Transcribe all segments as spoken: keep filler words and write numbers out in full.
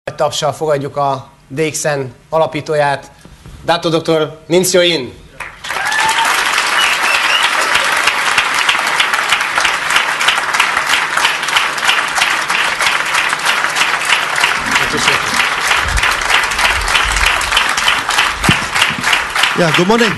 Tapssal fogadjuk a dé iksz en alapítóját, Dato doktor Min Seo-in. Yeah, good morning.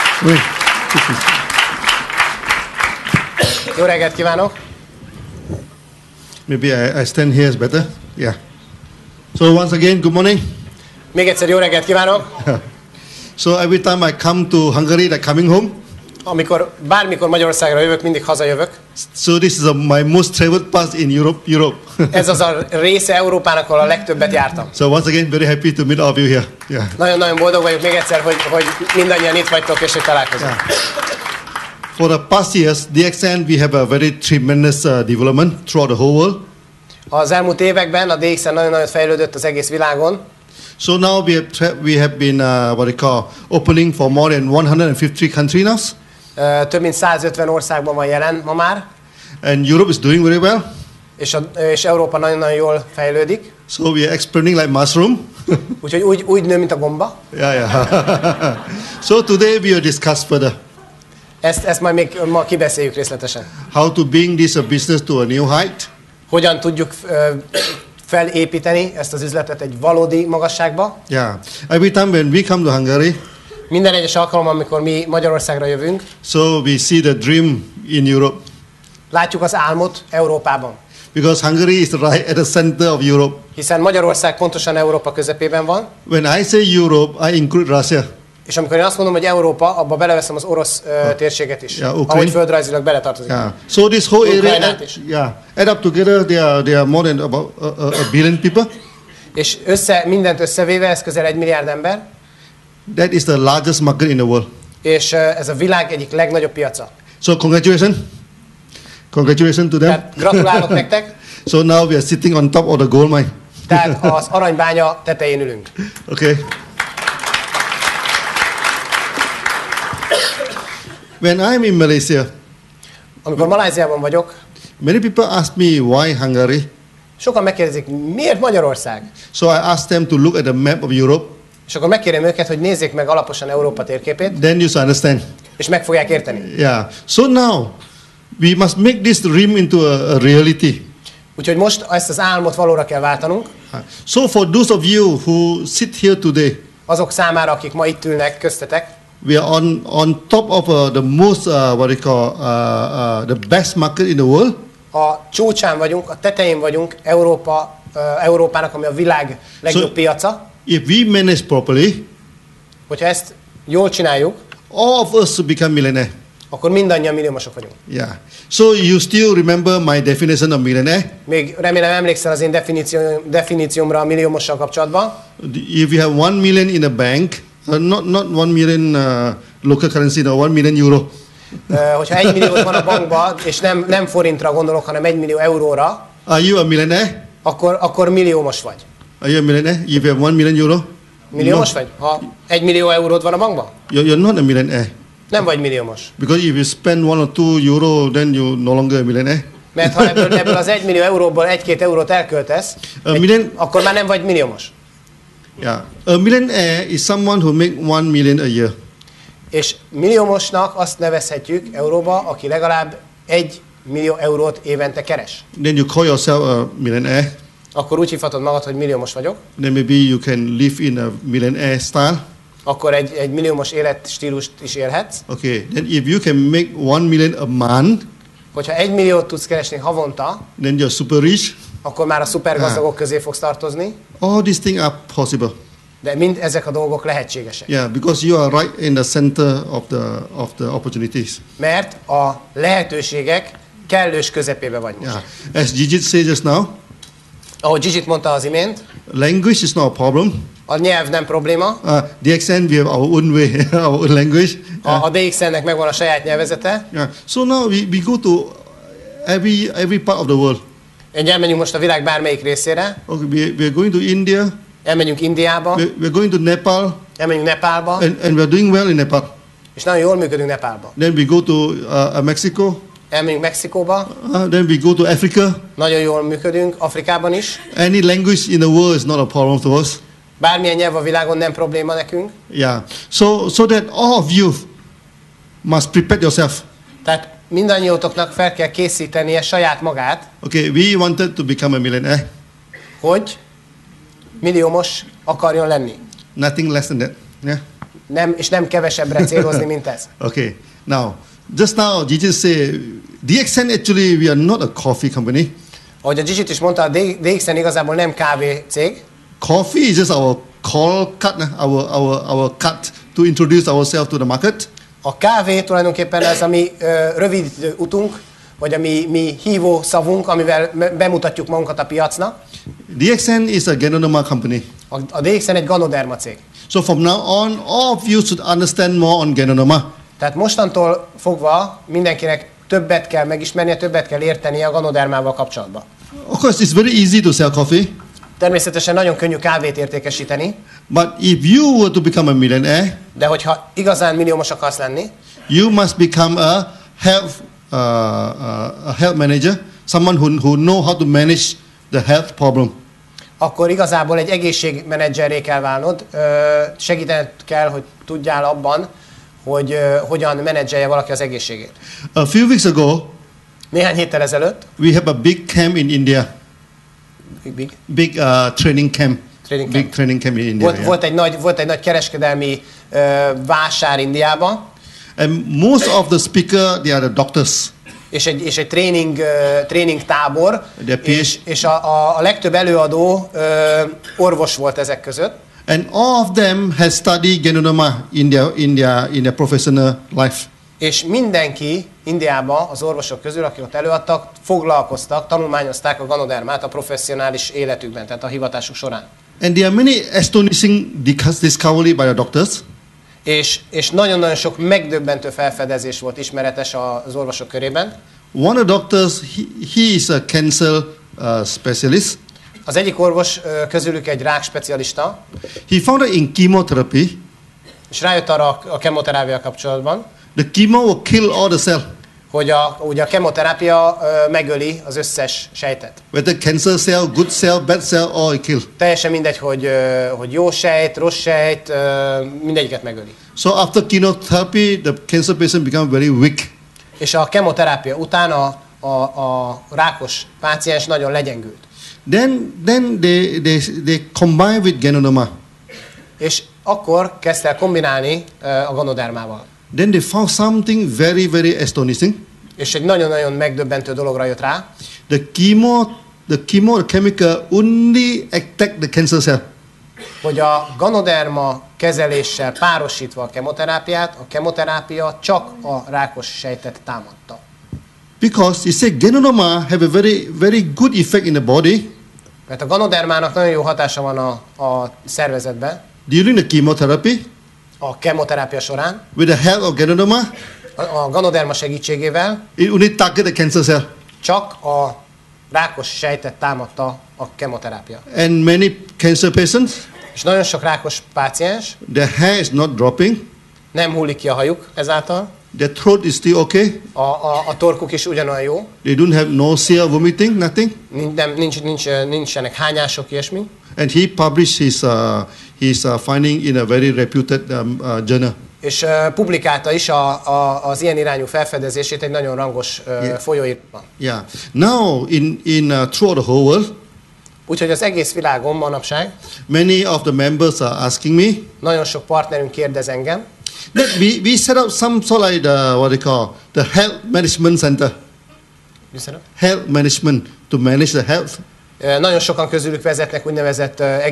Jó reggelt kívánok! Maybe I, I stand here is better. Yeah. So once again, good morning. Még egyszer jó reggelt kívánok! So every time I come to Hungary, like coming home. Amikor bármikor Magyarországra jövök, mindig hazajövök. So this is a, my most traveled part in Europe. Europe. Ez az a része Európának, ahol a legtöbbet jártam. So once again, very happy to meet all of you here. Yeah. Nagyon-nagyon boldog vagyok még egyszer, hogy, hogy mindannyian itt vagytok és hogy találkozunk. Yeah. For the past years, D X N, we have a very tremendous uh, development throughout the whole world. Az elmúlt években a dé iksz en nagyon-nagyon fejlődött az egész világon. So now we have, we have been uh, what they call opening for more than one hundred fifty countries now. Uh, több mint százötven országban van jelen ma már. And Europe is doing very well. És, a, és Európa nagyon-nagyon jól fejlődik. So we are expanding like mushroom. Úgyhogy úgy, úgy nő, mint a gomba. Yeah, yeah. So today we will discuss further. Ezt, ezt majd még ma kibeszéljük részletesen. How to bring this a business to a new height. Hogyan tudjuk uh, felépíteni ezt az üzletet egy valódi magasságba. Yeah. Every time when we come to Hungary. Minden egyes alkalommal, amikor mi Magyarországra jövünk. So we see the dream in Europe. Látjuk az álmot Európában. Because Hungary is right at the center of Europe. Hiszen Magyarország pontosan Európa közepében van. When I say Europe, I include Russia. És amikor én azt mondom, hogy Európa, abba beleveszem az orosz uh, térséget is, yeah, ahogy földrajzilag beletartozik. Yeah. So this whole area, yeah, add up together, there are, there are more than about a, a, a billion people. És össze, mindent összevéve, ez közel egy milliárd ember. That is the largest market in the world. És uh, ez a világ egyik legnagyobb piaca. So congratulations, congratulations to them. Tehát gratulálok nektek. So now we are sitting on top of the gold mine. Tehát az aranybánya tetején ülünk. Okay. When I'm in Malaysia, amikor Malajziában vagyok, many people ask me why Hungary. Sokan megkérdezik, miért Magyarország? So I ask them to look at the map of Europe. És akkor megkérem őket, hogy nézzék meg alaposan Európa térképét. Then you understand. És meg fogják érteni. Yeah. So now we must make this dream into a, a reality. Úgyhogy most ezt az álmot valóra kell váltanunk. So for those of you who sit here today, azok számára, akik ma itt ülnek köztetek, we are on on top of uh, the most uh, what they call uh, uh, the best market in the world. A csúcsán vagyunk, a tetején vagyunk Európa, uh, Európának, ami a világ legjobb so, piaca. If we manage properly, hogyha ezt jól csináljuk, all of us become millionaire. Akkor mindannyian milliómosok vagyunk. Yeah. So you still remember my definition of millionaire? Még remélem emlékszel az én definíció, definíciómra a milliómossal kapcsolatban. If you have one million in a bank, uh, not not one million uh, local currency, no, one million euro. Uh, hogyha egy millió van a bankban, és nem, nem forintra gondolok, hanem egy millió euróra, are you a millionaire? Akkor, akkor milliómos vagy. Are you a millionaire? If you have one million euro? Milliómos no. vagy? Ha egy millió euród van a bankban? You're, you're not a millionaire. Nem vagy milliómos. Because if you spend one or two euro, then you're no longer a millionaire. Mert ha ebből, ebből az egy millió euróból egy-két eurót elköltesz, a million, egy, akkor már nem vagy milliómos. Yeah. A millionaire is someone who make one million a year. És milliómosnak azt nevezhetjük euróba, aki legalább egy millió eurót évente keres. Then you call yourself a millionaire. Akkor úgy hívhatod magad, hogy milliómos vagyok. Then maybe you can live in a millionaire style. Akkor egy, egy milliómos életstílust is élhetsz. Okay. Then if you can make one million a month, hogyha egy milliót tudsz keresni havonta, then you're super rich. Akkor már a szupergazdagok közé fogsz tartozni. All these things are possible. De mind ezek a dolgok lehetségesek. Yeah, because you are right in the center of the of the opportunities. Mert a lehetőségek kellős közepébe vagy most. Yeah. As Gigit said just now, ahogy Gigit mondta az imént, language is not a problem. A nyelv nem probléma. Uh, D X N, we have our own way, our own language. A, a D X N-nek megvan a saját nyelvezete. Yeah. So now we, we go to every every part of the world. Egy elmenjünk most a világ bármelyik részére. Okay, we, we are going to India. Elmenjünk Indiába. We, we are going to Nepal. Elmenjünk Nepálba. And, and we are doing well in Nepal. És nagyon jól működünk Nepálba. Then we go to uh, Mexico. elmegyünk Mexikóba, uh, then we go to Africa. nagyon jól működünk, Afrikában is. Any language in the world is not a problem to us. Bármilyen nyelv a világon nem probléma nekünk. Yeah. So so that all of you must prepare yourself. Tehát mindannyiótoknak fel kell készítenie saját magát, Okay, we wanted to become a millionaire. hogy milliómos akarjon lenni. Nothing less than that. Yeah. Nem, és nem kevesebbre célozni, mint ez. Okay. Now, just now, Jesus said, D X N actually we are not a coffee company. Ahogy a Gizsit is mondta, a D X N igazából nem kávé cég. Coffee is just our call cut, our our our cut to introduce ourselves to the market. A kávé tulajdonképpen ez a mi ö, rövid utunk, vagy a mi, mi hívó szavunk, amivel me- bemutatjuk magunkat a piacnak. D X N is a Ganoderma company. A, a D X N egy Ganoderma cég. So from now on, all of you should understand more on Ganoderma. Tehát mostantól fogva mindenkinek többet kell megismernie, többet kell értenie a Ganodermával kapcsolatban. Of course, it's very easy to sell coffee. Természetesen nagyon könnyű kávét értékesíteni, But if you were to become a millionaire, de hogyha igazán milliómos akarsz lenni, you must become a health uh, uh, a health manager, someone who who know how to manage the health problem. akkor igazából egy egészségmenedzserré kell válnod, ö, segítened kell, hogy tudjál abban, hogy ö, hogyan menedzselje valaki az egészségét. A few weeks ago, Néhány héttel ezelőtt, we have a big camp in India, big, big, big uh, training camp, Training big camp. training camp in India. volt, yeah. volt, egy nagy, volt egy nagy kereskedelmi ö, vásár Indiában, And most of the speaker, they are the doctors. és egy, és egy tréning, ö, tréning tábor, De P- és, és a, a, a legtöbb előadó ö, orvos volt ezek között, And all of them has studied Ganoderma in their, in their, in their professional life. és mindenki Indiában, az orvosok közül, akik ott előadtak, foglalkoztak, tanulmányozták a Ganodermát a professzionális életükben, tehát a hivatásuk során. And there are many astonishing discos- discovery by the doctors. És, és nagyon-nagyon sok megdöbbentő felfedezés volt ismeretes az orvosok körében. One of the doctors, he, he is a cancer uh, specialist. Az egyik orvos ö, közülük egy rák specialista, He found that in chemotherapy, és rájött arra a, a kemoterápia kapcsolatban, the chemo will kill all the cell, hogy a, ugye a kemoterápia ö, megöli az összes sejtet. whether cancer cell, good cell, bad cell, all it kill. Teljesen mindegy, hogy, ö, hogy jó sejt, rossz sejt, ö, mindegyiket megöli. So after chemotherapy, the cancer patient become very weak. És a kemoterápia után a, a, a rákos páciens nagyon legyengült. Then, then they, they, they combine with Ganoderma. És akkor kezdte el kombinálni ö, a Ganodermával. Then they found something very, very astonishing. És egy nagyon-nagyon megdöbbentő dologra jött rá, The chemo, the chemo, the chemical only attack the cancer cell. hogy a Ganoderma kezeléssel párosítva a kemoterápiát, a kemoterápia csak a rákos sejtet támadta. Because he said Ganoderma have a very, very good effect in the body Mert a Ganodermának nagyon jó hatása van a, a szervezetben, during the chemotherapy a kemoterápia során, with the help of Ganoderma. a, a Ganoderma segítségével It only target the cancer cell. csak a rákos sejtet támadta a kemoterápia. And many cancer patients, És nagyon sok rákos páciens, their hair is not dropping. nem hullik ki a hajuk ezáltal, Their throat is still okay. a, a, a torkuk is ugyanolyan jó, They don't have nausea, vomiting, nothing. nincs, nem, nincs, nincs, nincsenek hányások, ilyesmi. And he published his uh, his uh, finding in a very reputed um, uh, journal. És uh, publikálta is a, a, az ilyen irányú felfedezését egy nagyon rangos uh, Yeah. folyóiratban. Yeah. Now, in in uh, throughout the whole world, Úgyhogy az egész világon manapság many of the members are asking me nagyon sok partnerünk kérdez engem, that we, we set up some sort like the what they call the health management center, Viszont, health management to manage the health. uh, nagyon sokan közülük vezetnek úgynevezett uh,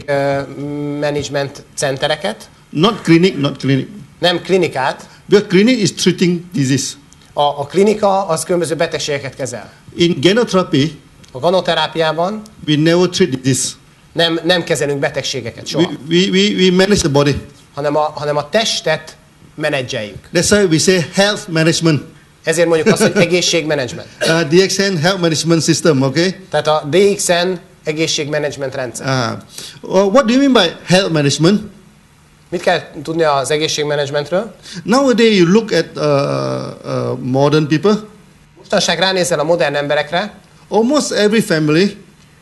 egészségmenedzsment centereket, Not clinic, not clinic. nem klinikát. Because clinic is treating disease. A, a klinika az különböző betegségeket kezel. In genotherapy, A ganoterápiában we never treat disease. nem, nem kezelünk betegségeket soha, We, we, we, we manage the body. hanem a, hanem a testet menedzseljük. That's why we say health management. Ezért mondjuk azt, hogy egészségmenedzsment. Uh, D X N health management system, okay? Tehát a D X N egészségmenedzsment rendszer. Uh, well, what do you mean by health management? Mit kell tudni az egészségmenedzsmentről? Nowadays, you look at uh, uh, modern people. Mostanság ránézel a modern emberekre, almost every family,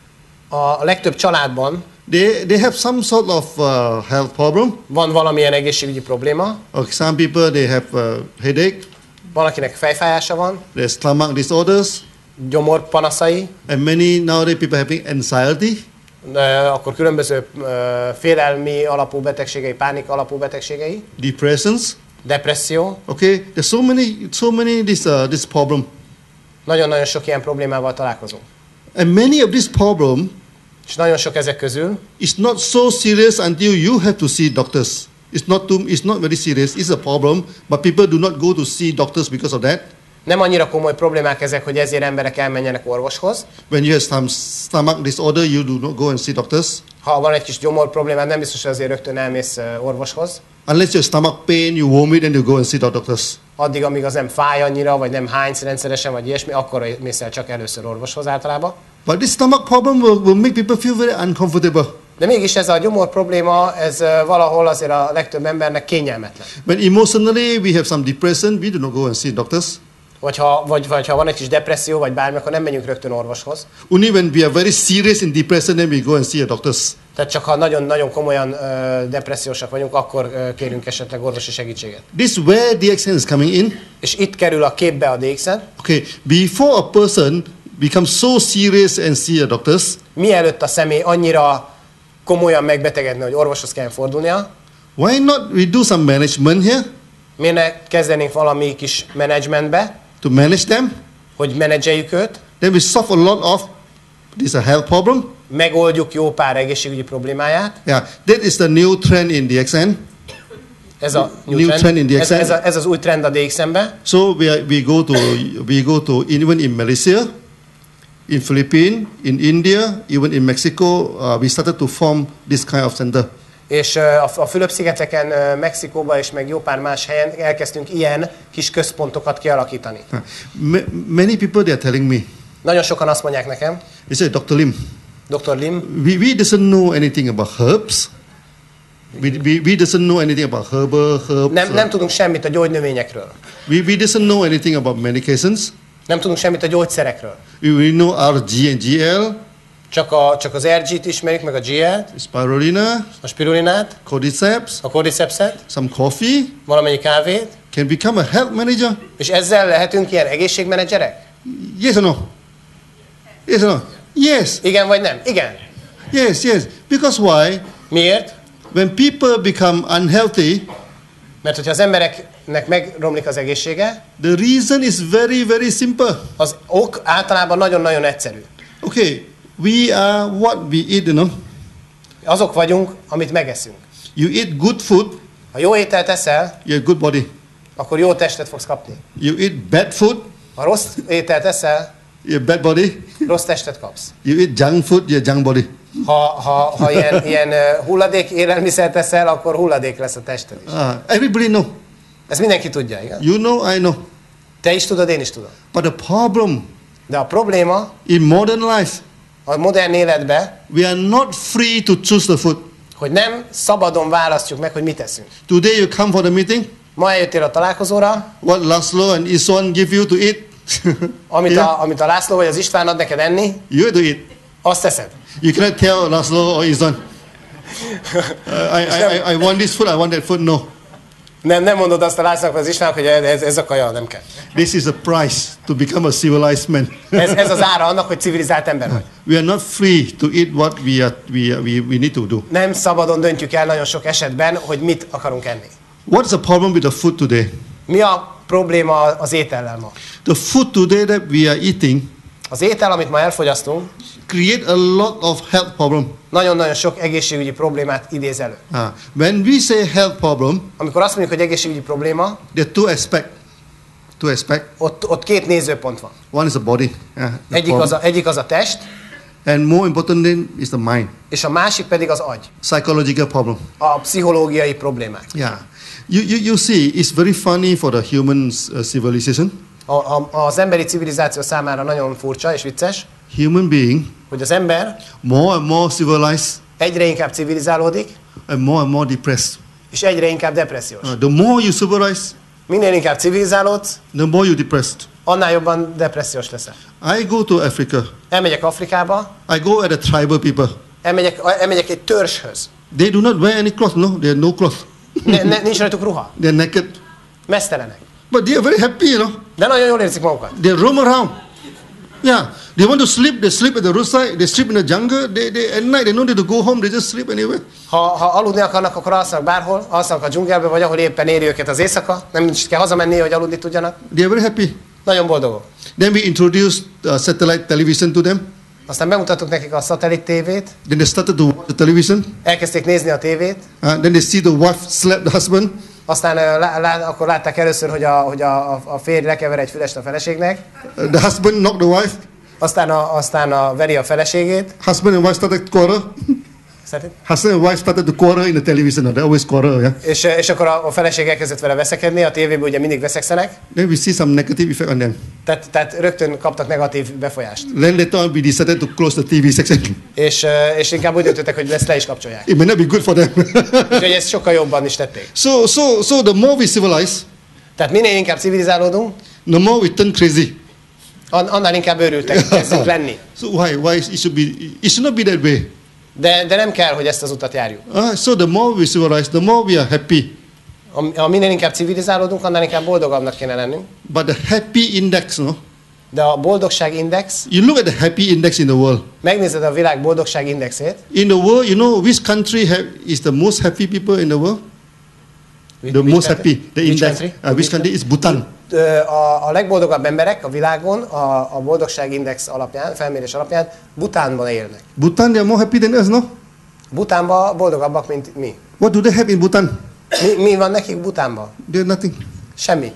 a legtöbb családban they, they have some sort of uh, health problem. van valamilyen egészségügyi probléma. Okay, some people, they have uh, headache, Van, akinek fejfájása van, there's stomach disorders, gyomor panaszai, and many nowadays people having anxiety. ö, akkor különböző ö, félelmi alapú betegségei, pánik alapú betegségei, Depressions. depresszió. Okay, there's so many, so many this uh, this problem, Nagyon-nagyon sok ilyen problémával találkozunk. and many of this problem És nagyon sok ezek közül is not so serious until you have to see doctors. It's not too, it's not very serious. It's a problem, but people do not go to see doctors because of that. nem annyira komoly problémák ezek, hogy ezért emberek elmenjenek orvoshoz. When you have some stomach disorder, you do not go and see doctors. Ha van egy kis gyomor problémád, nem biztos, hogy azért rögtön elmész ö, orvoshoz. Unless your stomach pain, you vomit, and you go and see the doctors. Addig, amíg az nem fáj annyira, vagy nem hánysz rendszeresen, vagy ilyesmi, akkor mész el csak először orvoshoz általában. But this stomach problem will, will make people feel very uncomfortable. De mégis ez a gyomor probléma, ez ö, valahol azért a legtöbb embernek kényelmetlen. When emotionally we have some depression, we do not go and see doctors. Vagy ha, vagy, vagy ha van egy kis depresszió, vagy bármi, akkor nem menjünk rögtön orvoshoz. Only when we are very serious in depression, then we go and see a doctors. Tehát csak ha nagyon-nagyon komolyan ö, depressziósak vagyunk, akkor ö, kérünk esetleg orvosi segítséget. This is where D X N is coming in. És itt kerül a képbe a dé iksz en. Okay, before a person becomes so serious and see a doctors, Mielőtt a személy annyira komolyan megbetegedne, hogy orvoshoz kell fordulnia, why not we do some management here miért ne kezdenénk valami kis menedzsmentbe, to manage them? hogy menedzseljük őt, Then we solve a lot of this a health problem. megoldjuk jó pár egészségügyi problémáját. Yeah, that is the new trend in D X N. Ez, a new New trend. trend in D X N. ez, ez, a, ez az új trend a dé iksz en-be. So we are, we go to we go to even in Malaysia, in Philippines, in India, even in Mexico, uh, we started to form this kind of center. És ö, a, a Fülöp-szigeteken, ö, Mexikóban és meg jó pár más helyen elkezdtünk ilyen kis központokat kialakítani. Uh, ma- many people they are telling me, Nagyon sokan azt mondják nekem, they say, Doctor Lim, doktor Lim, we, we doesn't know anything about herbs. We, we, we doesn't know anything about herbal herbs. nem, nem tudunk semmit a gyógynövényekről. We, we doesn't know anything about medications. Nem tudunk semmit a gyógyszerekről. We, we know R G and G L, Csak, a, csak az er gét ismerjük, meg a gé el-t, spirulina, a spirulinát, cordyceps, a cordycepset, some coffee. valamennyi kávét, Can become a health manager? és ezzel lehetünk ilyen egészségmenedzserek? Yes or no? Yes or no? Yes, Igen vagy nem? Igen. yes, yes. Because why? Miért? When people become unhealthy, Mert hogyha az embereknek megromlik az egészsége, the reason is very, very simple. az ok általában nagyon-nagyon egyszerű. Okay, we are what we eat, you know. Azok vagyunk, amit megeszünk. You eat good food, Ha jó ételt eszel, you have good body. akkor jó testet fogsz kapni. You eat bad food, Ha rossz ételt eszel, you have bad body. rossz testet kapsz. You eat junk food, you have junk body. Ha, ha, ha ilyen, ilyen uh, hulladék élelmiszert eszel, akkor hulladék lesz a tested is. Ah, everybody know. Ezt mindenki tudja, igen? You know, I know. Te is tudod, én is tudom. But the problem De a probléma in modern life, a modern életben, we are not free to choose the food. hogy nem szabadon választjuk meg, hogy mit eszünk. Today you come for the meeting. Ma eljöttél a találkozóra, What Laszlo and Iswan give you to eat? amit, Yeah. a, amit a László vagy az István ad neked enni, You have to eat. azt eszed. You cannot tell Laszlo or Iswan, uh, I, I, I, I want this food, I want that food. No. Nem, nem mondod azt a Lászlónak vagy az Istvánnak, hogy ez, ez a kaja, nem kell. This is the price to become a civilized man. Ez, ez az ára annak, hogy civilizált ember vagy. We are not free to eat what we, are, we, are, we, we need to do. Nem szabadon döntjük el nagyon sok esetben, hogy mit akarunk enni. What's the problem with the food today? Mi a probléma az étellel ma? The food today that we are eating Az étel, amit ma elfogyasztunk, create a lot of health problem. nagyon-nagyon sok egészségügyi problémát idéz elő. Uh, when we say health problem, Amikor azt mondjuk, hogy egészségügyi probléma, there are two aspects. Two aspects. ott, ott két nézőpont van. One is the body. Uh, the Egyik problem. az, a, egyik az a test, And more importantly is the mind. és a másik pedig az agy. Psychological problem. A pszichológiai problémák. Yeah. You, you, you see, it's very funny for the human uh, civilization. A, a, az emberi civilizáció számára nagyon furcsa és vicces, Human being, hogy az ember more and more civilized egyre inkább civilizálódik, and more and more depressed. és egyre inkább depressziós. Uh, the more you civilize, Minél inkább civilizálódsz, the more you depressed. annál jobban depressziós leszel. I go to Africa. Elmegyek Afrikába, I go at the tribal people. elmegyek, elmegyek egy törzshöz. They do not wear any cloth, no? They have no cloth. Ne, ne, nincs rajtuk ruha. They're naked. Mesztelenek. But they are very happy, you know. De nagyon jól érzik magukat. They roam around. Yeah. They want to sleep, they sleep at the roadside, they sleep in the jungle. They, they, at night, they don't need to go home, they just sleep anywhere. Ha, ha aludni akarnak, akkor alszanak bárhol, alszanak a dzsungelbe, vagy ahol éppen éri őket az éjszaka. Nem is kell hazamenni, hogy aludni tudjanak. They are very happy. Nagyon boldogok. Then we introduced uh, satellite television to them. Aztán bemutattuk nekik a szatellit tévét, Then they started to watch the television. elkezdték nézni a tévét, Uh, then they see the wife slap the husband. aztán uh, lá, lá, akkor látták először, hogy a, hogy a, a férj lekever egy fülest a feleségnek, Uh, the husband knocked the wife. aztán a, aztán a veri a feleségét. Husband and wife started quarrel. Szerint? Husband and wife started to quarrel in the television. They always quarrel, yeah. És, és akkor a, a feleség elkezdett vele veszekedni, a tévében ugye mindig veszekszenek, Then we see some negative effect on them. tehát, tehát rögtön kaptak negatív befolyást. Then later on we decided to close the T V section. És, és inkább úgy döntöttek, hogy ezt le is kapcsolják. It may not be good for them. Úgyhogy ezt sokkal jobban is tették. so, so, so the more we civilize, Tehát minél inkább civilizálódunk, the more we turn crazy. an- annál inkább őrültek kezdünk lenni. So why? Why it should be? It should not be that way. De, de nem kell, hogy ezt az utat járjuk. Uh, so the more we civilize, the more we are happy. A, a minél inkább civilizálódunk, annál inkább boldogabbnak kéne lennünk. But the happy index, no? De a boldogság index, You look at the happy index in the world. megnézed a világ boldogság indexét. In the world, you know which country have, is the most happy people in the world? Which- The which most country? happy. The Which index. country? Uh, which country is Bhutan? Ö, A, a legboldogabb emberek a világon a, a boldogság index alapján, felmérés alapján Bhutánban élnek. Bhutan, they are more happy than us, no? Bhutánban boldogabbak, mint mi. What do they have in Bhutan? Mi, mi van nekik Bhutánban? They have nothing. Semmi.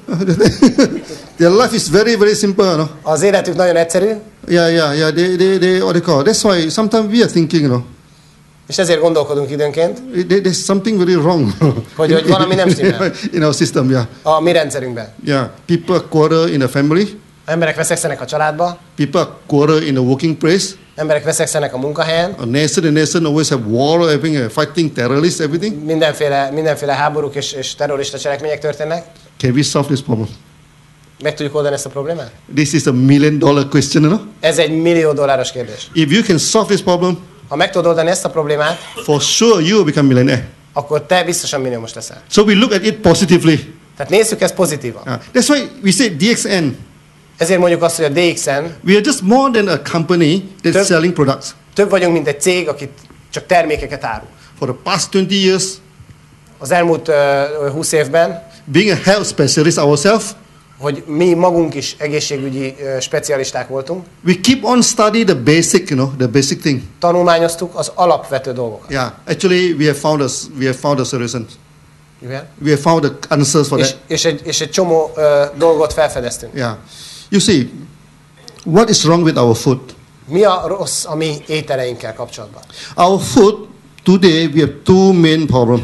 Their life is very, very simple, no? Az életük nagyon egyszerű, Yeah, yeah, yeah. They, they, they, what they call. That's why sometimes we are thinking, you know, és ezért gondolkodunk időnként, there- there's something very wrong. Hogy- hogy valami nem stimmel. in our system, yeah. a mi rendszerünkben. Yeah. People quarrel in a family. Emberek veszekszenek a családba, People quarrel in a working place. emberek veszekszenek a munkahelyen, A nation and nation always have war, having uh, fighting terrorists, everything. mindenféle, mindenféle háborúk és, és terrorista cselekmények történnek. Can we solve this problem? Meg tudjuk oldani ezt a problémát? This is a million dollar question, you know? Ez egy millió dolláros kérdés. If you can solve this problem, Ha meg tudod oldani ezt a problémát, for sure you will become millionaire. akkor te biztosan milliómos leszel. So we look at it positively. Tehát nézzük ezt pozitívan. Uh, that's why we say D X N. Ezért mondjuk azt, hogy a dé iksz en We are just more than a company that's Több- selling products. több vagyunk, mint egy cég, akit csak termékeket árul. For the past twenty years, Az elmúlt uh, húsz évben, being a health specialist ourselves, hogy mi magunk is egészségügyi uh, specialisták voltunk, we keep on study the basic, you know, the basic thing. tanulmányoztuk az alapvető dolgokat. Yeah, actually we have found a, s- we have found a solution. Igen? We have found the answers for És, that. és, egy, és egy csomó uh, dolgot felfedeztünk. Yeah. You see, what is wrong with our food? Mi a rossz a mi ételeinkkel kapcsolatban? Our food, today we have two main problems.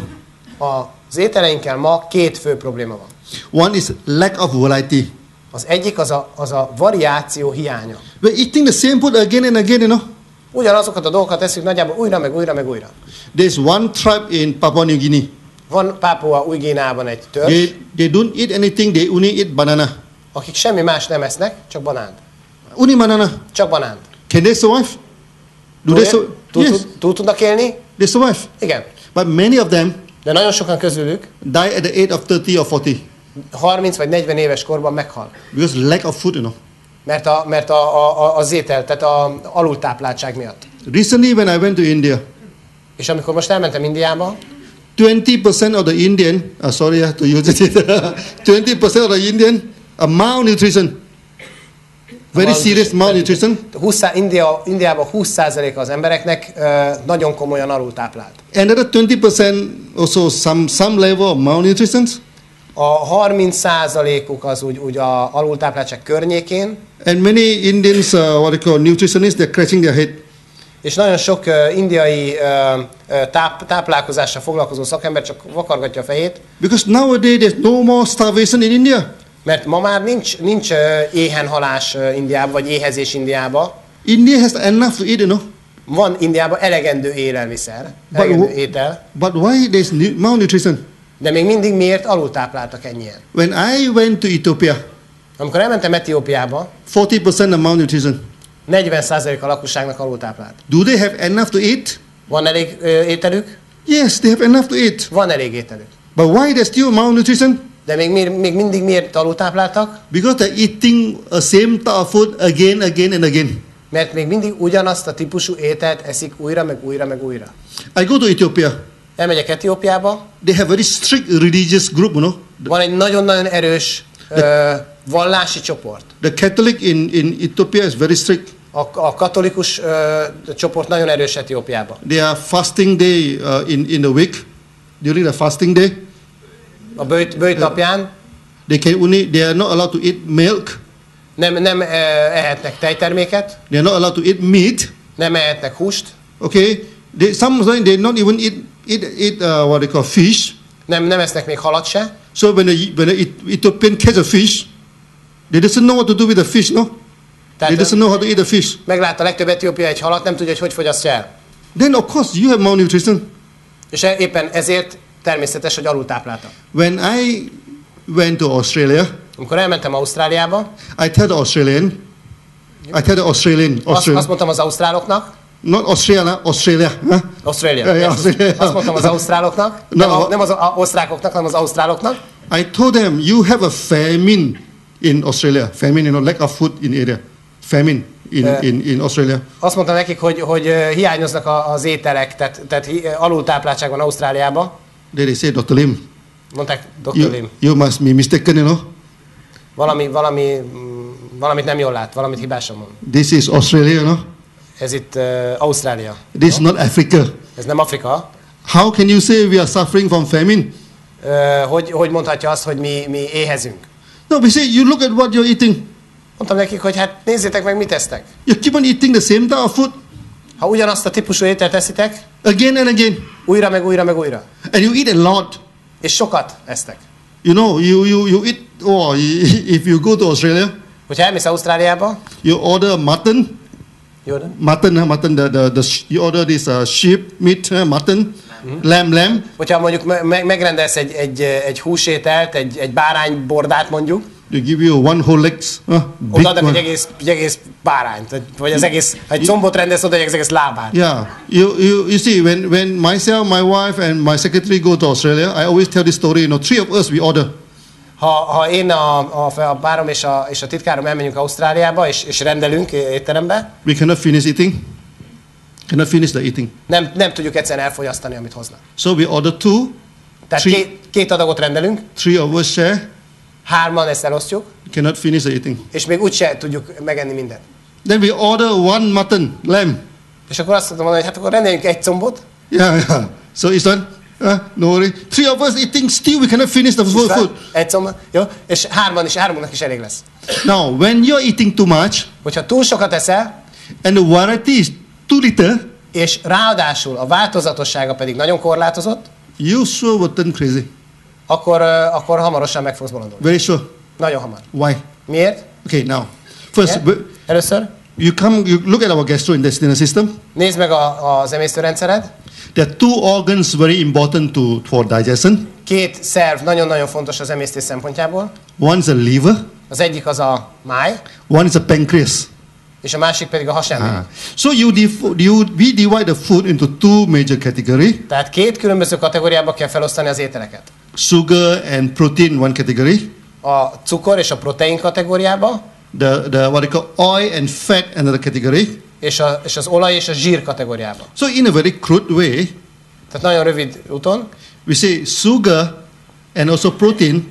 Az ételeinkkel ma két fő probléma van. One is lack of variety. Az egyik az a, az a variáció hiánya. We're eating the same food again and again, you know. Ugyanazokat a dolgokat tesszük nagyjából újra, meg újra, meg újra. There's one tribe in Papua New Guinea. Van Pápua új Guineában egy törzs, They, they don't eat anything, they only eat banana. akik semmi más nem esznek, csak banánt. Only banana. Csak banánt. Can they survive? Do they Túl, su- túl, yes, túl, túl tudnak élni? they survive. Igen. But many of them De nagyon sokan közülük die at the age of thirty or forty harminc vagy negyven éves korban meghal. because lack of food, you know. Mert, a, mert a, a, a, az étel, tehát a alultápláltság miatt. Recently when I went to India, És amikor most elmentem Indiába, twenty percent of the Indian, uh, sorry I have to use it, twenty percent of the Indian are malnutrition. Very serious malnutrition. húsz, India, Indiában húsz százaléka az embereknek ö, nagyon komolyan alultáplált. Another twenty percent also some, some level of malnutrition. A harminc százalékuk az úgy, úgy a alultápláltság környékén, And many Indians, uh, what they call nutritionists, they're scratching their head. és nagyon sok ö, indiai ö, ö, táp, táplálkozással foglalkozó szakember csak vakargatja a fejét, Because nowadays there's no more starvation in India. mert ma már nincs, nincs ö, éhenhalás ö, Indiában, vagy éhezés Indiában. India has enough to eat, you know. Van Indiában elegendő élelmiszer, But elegendő wh- étel, But why there's nu- malnutrition? de még mindig miért alultápláltak ennyien? When I went to Ethiopia, Amikor elmentem Etiópiába, forty percent of malnutrition. negyven százalék a lakosságnak alultáplált. Do they have enough to eat? Van elég ö, ételük? Yes, they have enough to eat. Van elég ételük. But why there's still malnutrition? De még, még, még mindig miért alultápláltak? Because they're eating a same type of food again, again and again. Mert még mindig ugyanazt a típusú ételt eszik újra, meg újra, meg újra. I go to Ethiopia. Elmegyek Etiópiába, They have very strict religious group, you know. van egy nagyon-nagyon erős ö, vallási csoport. The Catholic in, in Ethiopia is very strict. A, a katolikus ö, csoport nagyon erős Etiópiában. They are fasting day uh, in, in the week. During the fasting day, A bőjt, bőjt napján they can only they are not allowed to eat milk. nem, nem ö, ehetnek tejterméket, They are not allowed to eat meat. nem ehetnek húst, Okay, they, sometimes they not even eat eat, eat uh, what they call fish. nem, nem esznek még halat se. So when the when the Ethiopian catch a fish, they doesn't know what to do with the fish, no? They Tehát doesn't know how to eat the fish. meglátta a legtöbb etiópia egy halat, nem tudja, hogy hogy fogyasztja el. Then of course you have malnutrition. És e- éppen ezért természetes, hogy alultápláltak. When I went to Australia, Amikor elmentem Ausztráliába, I tell the Australian, I tell the Australian, azt, Australian, azt mondtam az ausztráloknak, not Australia, Australia. Huh? Ausztrália, Yeah, yeah, Australia. azt mondtam az ausztráloknak, No. nem, a, nem az a- osztrákoknak, hanem az ausztráloknak, I told them you have a famine in Australia. Famine, you know, lack of food in area. Famine in, Yeah. in, in Australia. azt mondtam nekik, hogy, hogy ö, hiányoznak a- az ételek, tehát, tehát hi- alultápláltság van Ausztráliában. Then they say, Doctor Lim, Mondták, doktor you, Lim, you must be mistaken, you know. valami, valami, mm, valamit nem jól lát, valamit hibásan mond. This is Australia, you know. Ez itt uh, Ausztrália. This is not Africa. Ez nem Afrika. How can you say we are suffering from famine? Uh, hogy, hogy mondhatja azt, hogy mi, mi éhezünk? No, we say, you look at what you're eating. Mondtam nekik, hogy hát nézzétek meg, mit esztek. You keep on eating the same type of food Ha ugyanazt a típusú ételt eszitek, again and again. újra, meg újra, meg újra, And you eat a lot. és sokat esztek. You know, you, you, you eat, oh, if you go to Australia, Hogyha elmész Ausztráliába, you order mutton, jó, de? mutton, huh, mutton, the, the, the, sh- you order this uh, sheep meat, huh, mutton, lamb, lamb. Hogyha mondjuk me- me- megrendelsz egy, egy, egy húsételt, egy, egy báránybordát mondjuk, They give you one whole legs, huh, big odaadnak egy one. egész, egy egész bárányt, vagy- vagy az egész, ha egy combot rendelsz, odaadják az egész lábát. Yeah, you, you, you see, when, when myself, my wife, and my secretary go to Australia, I always tell this story, you know, three of us, we order. Ha, ha én, a, a, a párom és a, és a titkárom elmenjünk Ausztráliába, és, és rendelünk étterembe, We cannot finish eating. Cannot finish the eating. nem, nem tudjuk egyszerűen elfogyasztani, amit hoznak. So we order two, Tehát Three- két, két adagot rendelünk, three of us share, hárman ezt elosztjuk, cannot finish the eating. és még úgyse tudjuk megenni mindent. Then we order one mutton, lamb. És akkor azt mondom, hogy hát akkor rendeljünk egy combot, Yeah, yeah. So it's done. Uh, no worry. Three of us eating, still we cannot finish the full food. egy combot, jó? És hárman is, hármunknak is elég lesz. Now, when you're eating too much Hogyha túl sokat eszel, and the variety is too little, és ráadásul a változatossága pedig nagyon korlátozott, you sure will turn crazy. akkor, ö, akkor hamarosan meg fogsz bolondulni. Very sure. Nagyon hamar. Why? Miért? Okay, now, first, Yeah. w- Először you come, you look at our gastrointestinal system. nézd meg a, az emésztőrendszered. There are two organs very important to, for digestion. Két szerv nagyon-nagyon fontos az emésztés szempontjából. One is a liver, Az egyik az a máj, one is a pancreas. és a másik pedig a hasámrigy. Ah. So you, dif- you we divide the food into two major category: Tehát két különböző kategóriába kell felosztani az ételeket. sugar and protein, one category. A cukor és a protein kategóriába, The, the what they call oil and fat, another category. és, a, és az olaj és a zsír kategóriába. So in a very crude way, Tehát nagyon rövid úton, we say sugar and also protein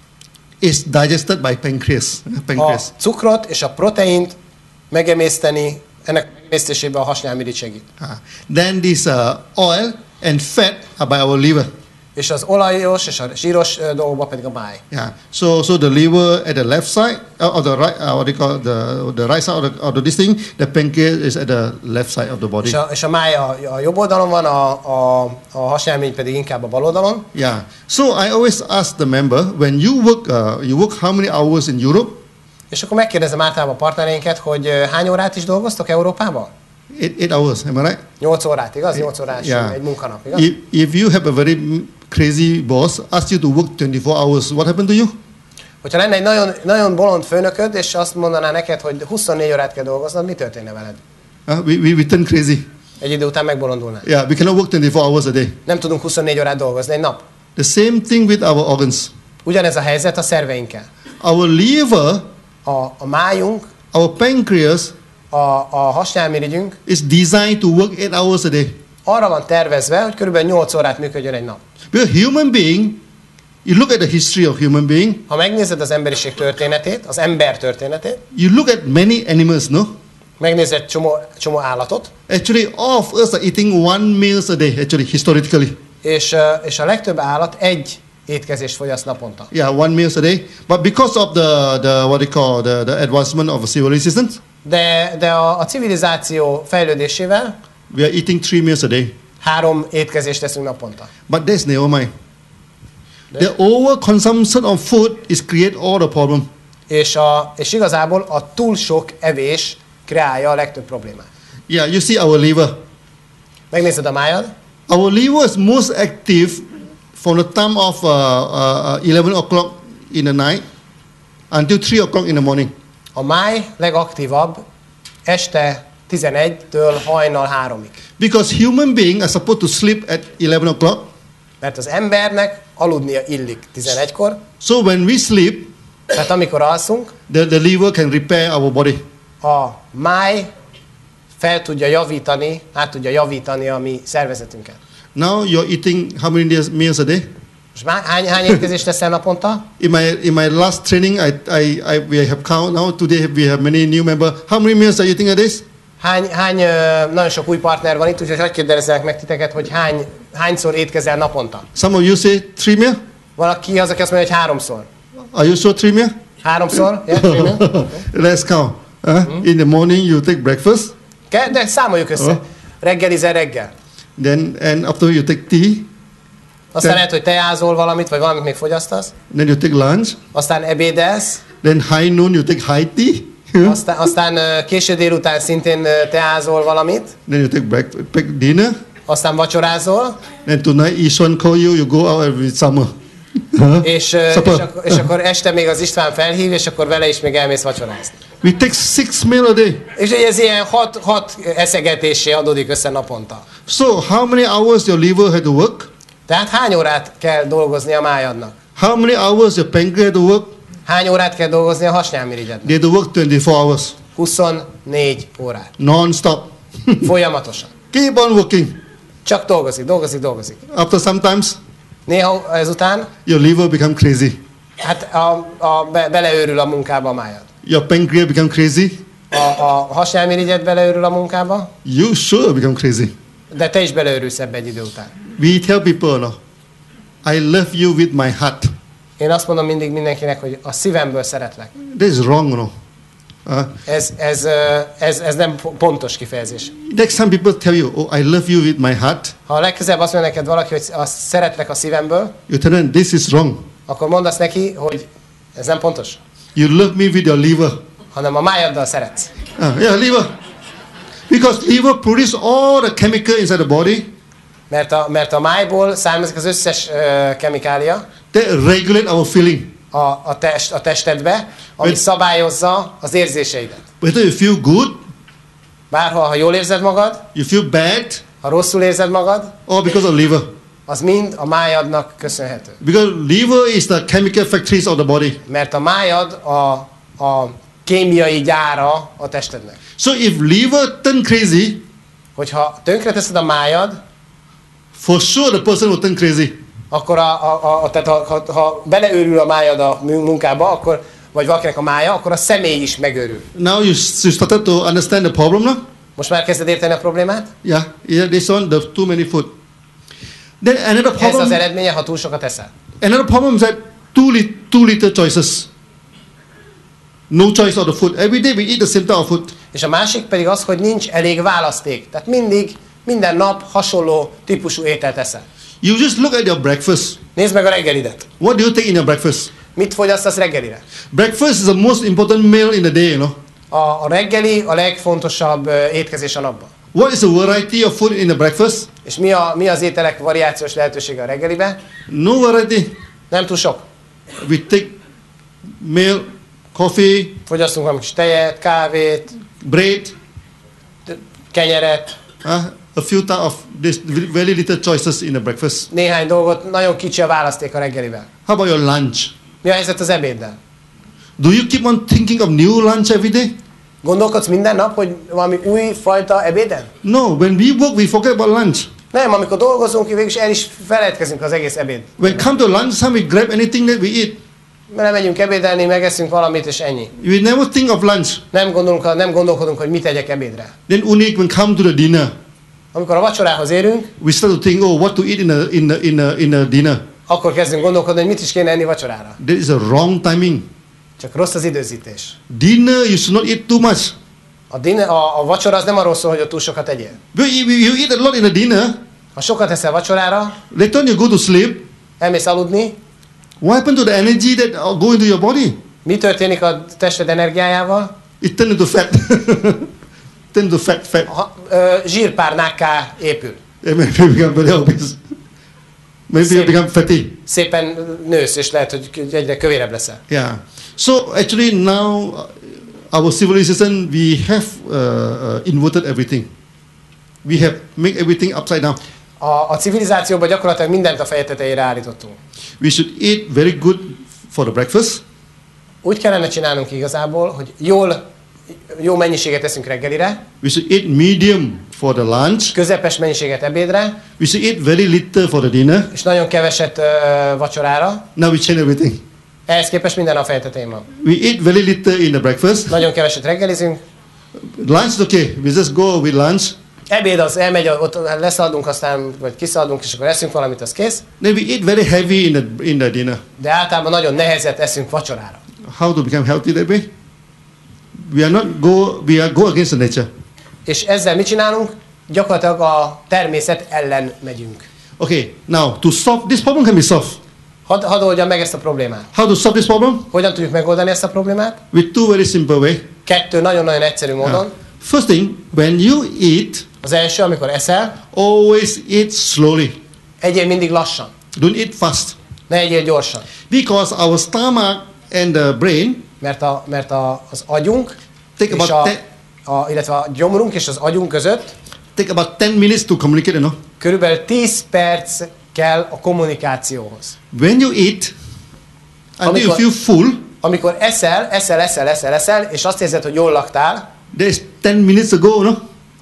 is digested by pancreas. uh, a Pancreas. cukrot és a proteint megemészteni, ennek megemésztésében a hasnyálmirigy segít. Ah. Then this uh, oil and fat are by our liver. És az olajos és a zsíros ö, dolgokban pedig a máj. Yeah. So so the liver at the left side, uh, or the right, uh, what they call the the right side of the, of the this thing. The pancreas is at the left side of the body. És a, és a máj a, a jobb oldalon van, a, a, a hasnyálmirigy pedig inkább a bal oldalon. Yeah. So I always ask the member, when you work, uh, you work how many hours in Europe? És akkor megkérdezem általában a partnereinket, hogy ö, hány órát is dolgoztok Európában? Eight, eight hours. Am I right? nyolc órát, igaz? nyolc órás Yeah. egy munkanap, igaz? If, if you have a very mm, crazy boss, ask you to work twenty-four hours, what happened to you? Hogyha lenne egy nagyon, nagyon bolond főnököd, és azt mondaná neked, hogy huszonnégy órát kell dolgoznod, mi történne veled? Uh, we, we, we turn crazy. Egy idő után megbolondulnál. Yeah, we cannot work twenty-four hours a day. Nem tudunk huszonnégy órát dolgozni egy nap. The same thing with our organs. Ugyanez a helyzet a szerveinkkel. Our liver, A, a májunk, our pancreas a, a hasnyálmirigyünk is designed to work eight hours a day. arra van tervezve, hogy körülbelül nyolc órát működjön egy nap. Because human being, you look at the history of human being, Ha megnézed az emberiség történetét, az ember történetét, you look at many animals, no? megnézed csomó, csomó állatot, Actually, all of us are eating one meal a day, actually, historically. és, uh, és a legtöbb állat egy étkezést fogyaszt naponta. Yeah, one meal a day. But because of the, the what they call, the, the advancement of civilization, De, de a, a civilizáció fejlődésével we are eating three meals a day. három étkezést teszünk naponta. But that's never mind. The overconsumption of food is create all the problem. És, a, és igazából a túl sok evés kreálja a legtöbb problémát. Yeah, you see our liver. Megnézed a májad, Our liver is most active from the time of uh, uh, eleven o'clock in the night until three o'clock in the morning. a máj legaktívabb este tizenegytől hajnal háromig. Because human beings are supposed to sleep at eleven o'clock. Mert az embernek aludnia illik tizenegykor, So when we sleep, tehát amikor alszunk, the, the liver can repair our body. a máj fel tudja javítani, át tudja javítani a mi szervezetünket. Now you're eating how many days, meals a day? Most má, hány, hány étkezést teszel naponta? In my in my last training, I, I, I we have count now. Today we have many new members. How many meals are you eating a day? Hány, hány ö, nagyon sok új partner van itt, úgyhogy hadd kérdezzenek meg titeket, hogy hány, hányszor étkezel naponta? Some of you say three meals. Valaki az, aki azt mondja, hogy háromszor. Are you sure three meals? Háromszor? Yeah, three meal? Okay. Let's count. Uh, In the morning you take breakfast. Ke- De számoljuk össze. Oh. Reggelizel reggel. Then and after you take tea. Aztán Te- lehet, hogy teázol valamit, vagy valamit még fogyasztasz. Then you take lunch. Aztán ebédelsz. Then high noon you take high tea. Aztán, aztán ö, késő délután szintén ö, teázol valamit. Then you take break, break dinner. Aztán vacsorázol. Then tonight Ishan call you. You go out every summer. És, ö, és, Supper. akkor, és akkor este még az István felhív, és akkor vele is még elmész vacsorázni. We take six meals a day. És ugye ez ilyen hat, hat eszegetésé adódik össze naponta. So how many hours your liver had to work? Tehát hány órát kell dolgozni a májadnak? How many hours your pancreas had to work? Hány órát kell dolgozni a hasnyálmirigyednek? They had to work twenty-four hours. huszonnégy órát. Non-stop. Folyamatosan. Keep on working. Csak dolgozik, dolgozik, dolgozik. After sometimes, Néha ezután, your liver become crazy. hát a, a, be, beleőrül a munkába a májad. Your pancreas become crazy. A, a hasnyálmirigyed beleőrül a munkába, You sure become crazy. de te is beleőrülsz ebbe egy idő után. We tell people, no, I love you with my heart. Én azt mondom mindig mindenkinek, hogy a szívemből szeretlek. That is wrong, no. Uh, Ez, ez, ö, ez, ez nem pontos kifejezés. next time people tell you, oh, I love you with my heart, Ha a legközelebb azt mondja neked valaki, hogy azt szeretlek a szívemből, you tell them this is wrong. akkor mondd azt neki, hogy ez nem pontos, You love me with your liver. hanem a májaddal szeretsz. Uh, yeah, liver. Because liver produce all the chemical inside the body Mert a, mert a májból származik az összes uh, kemikália that regulate our feeling. a, a, test, a testedbe, ami But- szabályozza az érzéseidet. Whether you feel good, Bárha, ha jól érzed magad, you feel bad, ha rosszul érzed magad, or because of liver. az mind a májadnak köszönhető. Because liver is the chemical factories of the body. Mert a májad a, a kémiai gyára a testednek. So if liver turn crazy, Hogyha tönkreteszed a májad, for sure the person will turn crazy. akkor a, a, a, tehát ha, ha, ha beleőrül a májad a munkába, akkor, vagy valakinek a mája, akkor a személy is megőrül. Now you, you started to understand the problem now? Most már kezded érteni a problémát? Yeah, yeah, this one, the too many food. Then another Ez az problem, eredménye, ha túl sokat eszel. another problem is that too, li too little choices. No choice of the food. Every day we eat the same type of food. És a másik pedig az, hogy nincs elég választék. Tehát mindig, minden nap hasonló típusú ételt eszel. You just look at your breakfast. Nézd meg a reggelidet. What do you take in your breakfast? Mit fogyasztasz reggelire? Breakfast is the most important meal in the day, you know. A, a reggeli a legfontosabb ö, étkezés a napban. What is the variety of food in the breakfast? És mi, a, mi az ételek variációs lehetősége a reggelibe? No variety. Nem túl sok. We take milk, coffee, fogyasztunk valami kis tejet, kávét, bread, kenyeret, uh, a few type of this very little choices in the breakfast. néhány dolgot, nagyon kicsi a választék a reggelivel. How about your lunch? Mi a helyzet az ebéddel? Do you keep on thinking of new lunch every day? Gondolkodsz minden nap, hogy valami új fajta ebéden? No, when we work, we forget about lunch. Nem, amikor dolgozunk, végül is el is feledkezünk az egész ebéd. When come to lunch time, we grab anything that we eat. Mert megyünk ebédelni, megeszünk valamit, és ennyi. We never think of lunch. Nem, gondolunk, nem gondolkodunk, hogy mit tegyek ebédre. Then only when come to the dinner, Amikor a vacsorához érünk, we start to think, oh, what to eat in a, in a, in a, in a dinner. akkor kezdünk gondolkodni, hogy mit is kéne enni vacsorára. That is a wrong timing. Csak rossz az időzítés. Dinner, you should not eat too much. A, dinner, a, a vacsora az nem arról szól, hogy ott túl sokat tegyél. But if you eat a lot in a dinner, Ha sokat eszel vacsorára, later on you go to sleep, elmész aludni, what happened to the energy that go into your body? mi történik a tested energiájával? It turns into fat. Turn into fat, fat. Ha, ö, zsírpárnákká épül. And maybe you become very obese. Maybe you become fatty. Szépen nősz, és lehet, hogy egyre kövérebb leszel. Yeah. So actually now, uh, our civilization, we have uh, uh, inverted everything. We have make everything upside down. A, a civilizációban gyakorlatilag mindent a feje tetejére állítottunk. We should eat very good for the breakfast. Úgy kellene csinálnunk igazából, hogy jól, jó mennyiséget eszünk reggelire, We should eat medium for the lunch. közepes mennyiséget ebédre, We should eat very little for the dinner. és nagyon keveset ö, vacsorára. Now we change everything. Ehhez képest minden a feje tetején van. We eat very little in the breakfast. Nagyon keveset reggelizünk. Lunch is okay. We just go with lunch. Ebéd az elmegy, ott leszaladunk, aztán vagy kiszaladunk, és akkor eszünk valamit, az kész. Then we eat very heavy in the in the dinner. De általában nagyon nehezet eszünk vacsorára. How to become healthy that way? We are not go. We are go against the nature. És ezzel mit csinálunk? Gyakorlatilag a természet ellen megyünk. Okay. Now to solve this problem can be solved. Hadd had oldjam meg ezt a problémát. How to solve this problem? Hogyan tudjuk megoldani ezt a problémát? With two very simple way. Kettő nagyon-nagyon egyszerű módon. Yeah. First thing, when you eat, Az első, amikor eszel, always eat slowly. egyél mindig lassan. Don't eat fast. Ne egyél gyorsan. Because our stomach and the brain Mert, a, mert a, az agyunk, take és about a, ten, a, illetve a gyomrunk és az agyunk között take about ten minutes to communicate. You know. körülbelül tíz perc kell a kommunikációhoz. When you eat, until you Amikor- feel full, Amikor eszel, eszel, eszel, eszel, eszel, és azt érzed, hogy jól laktál, there is ten minutes ago, no?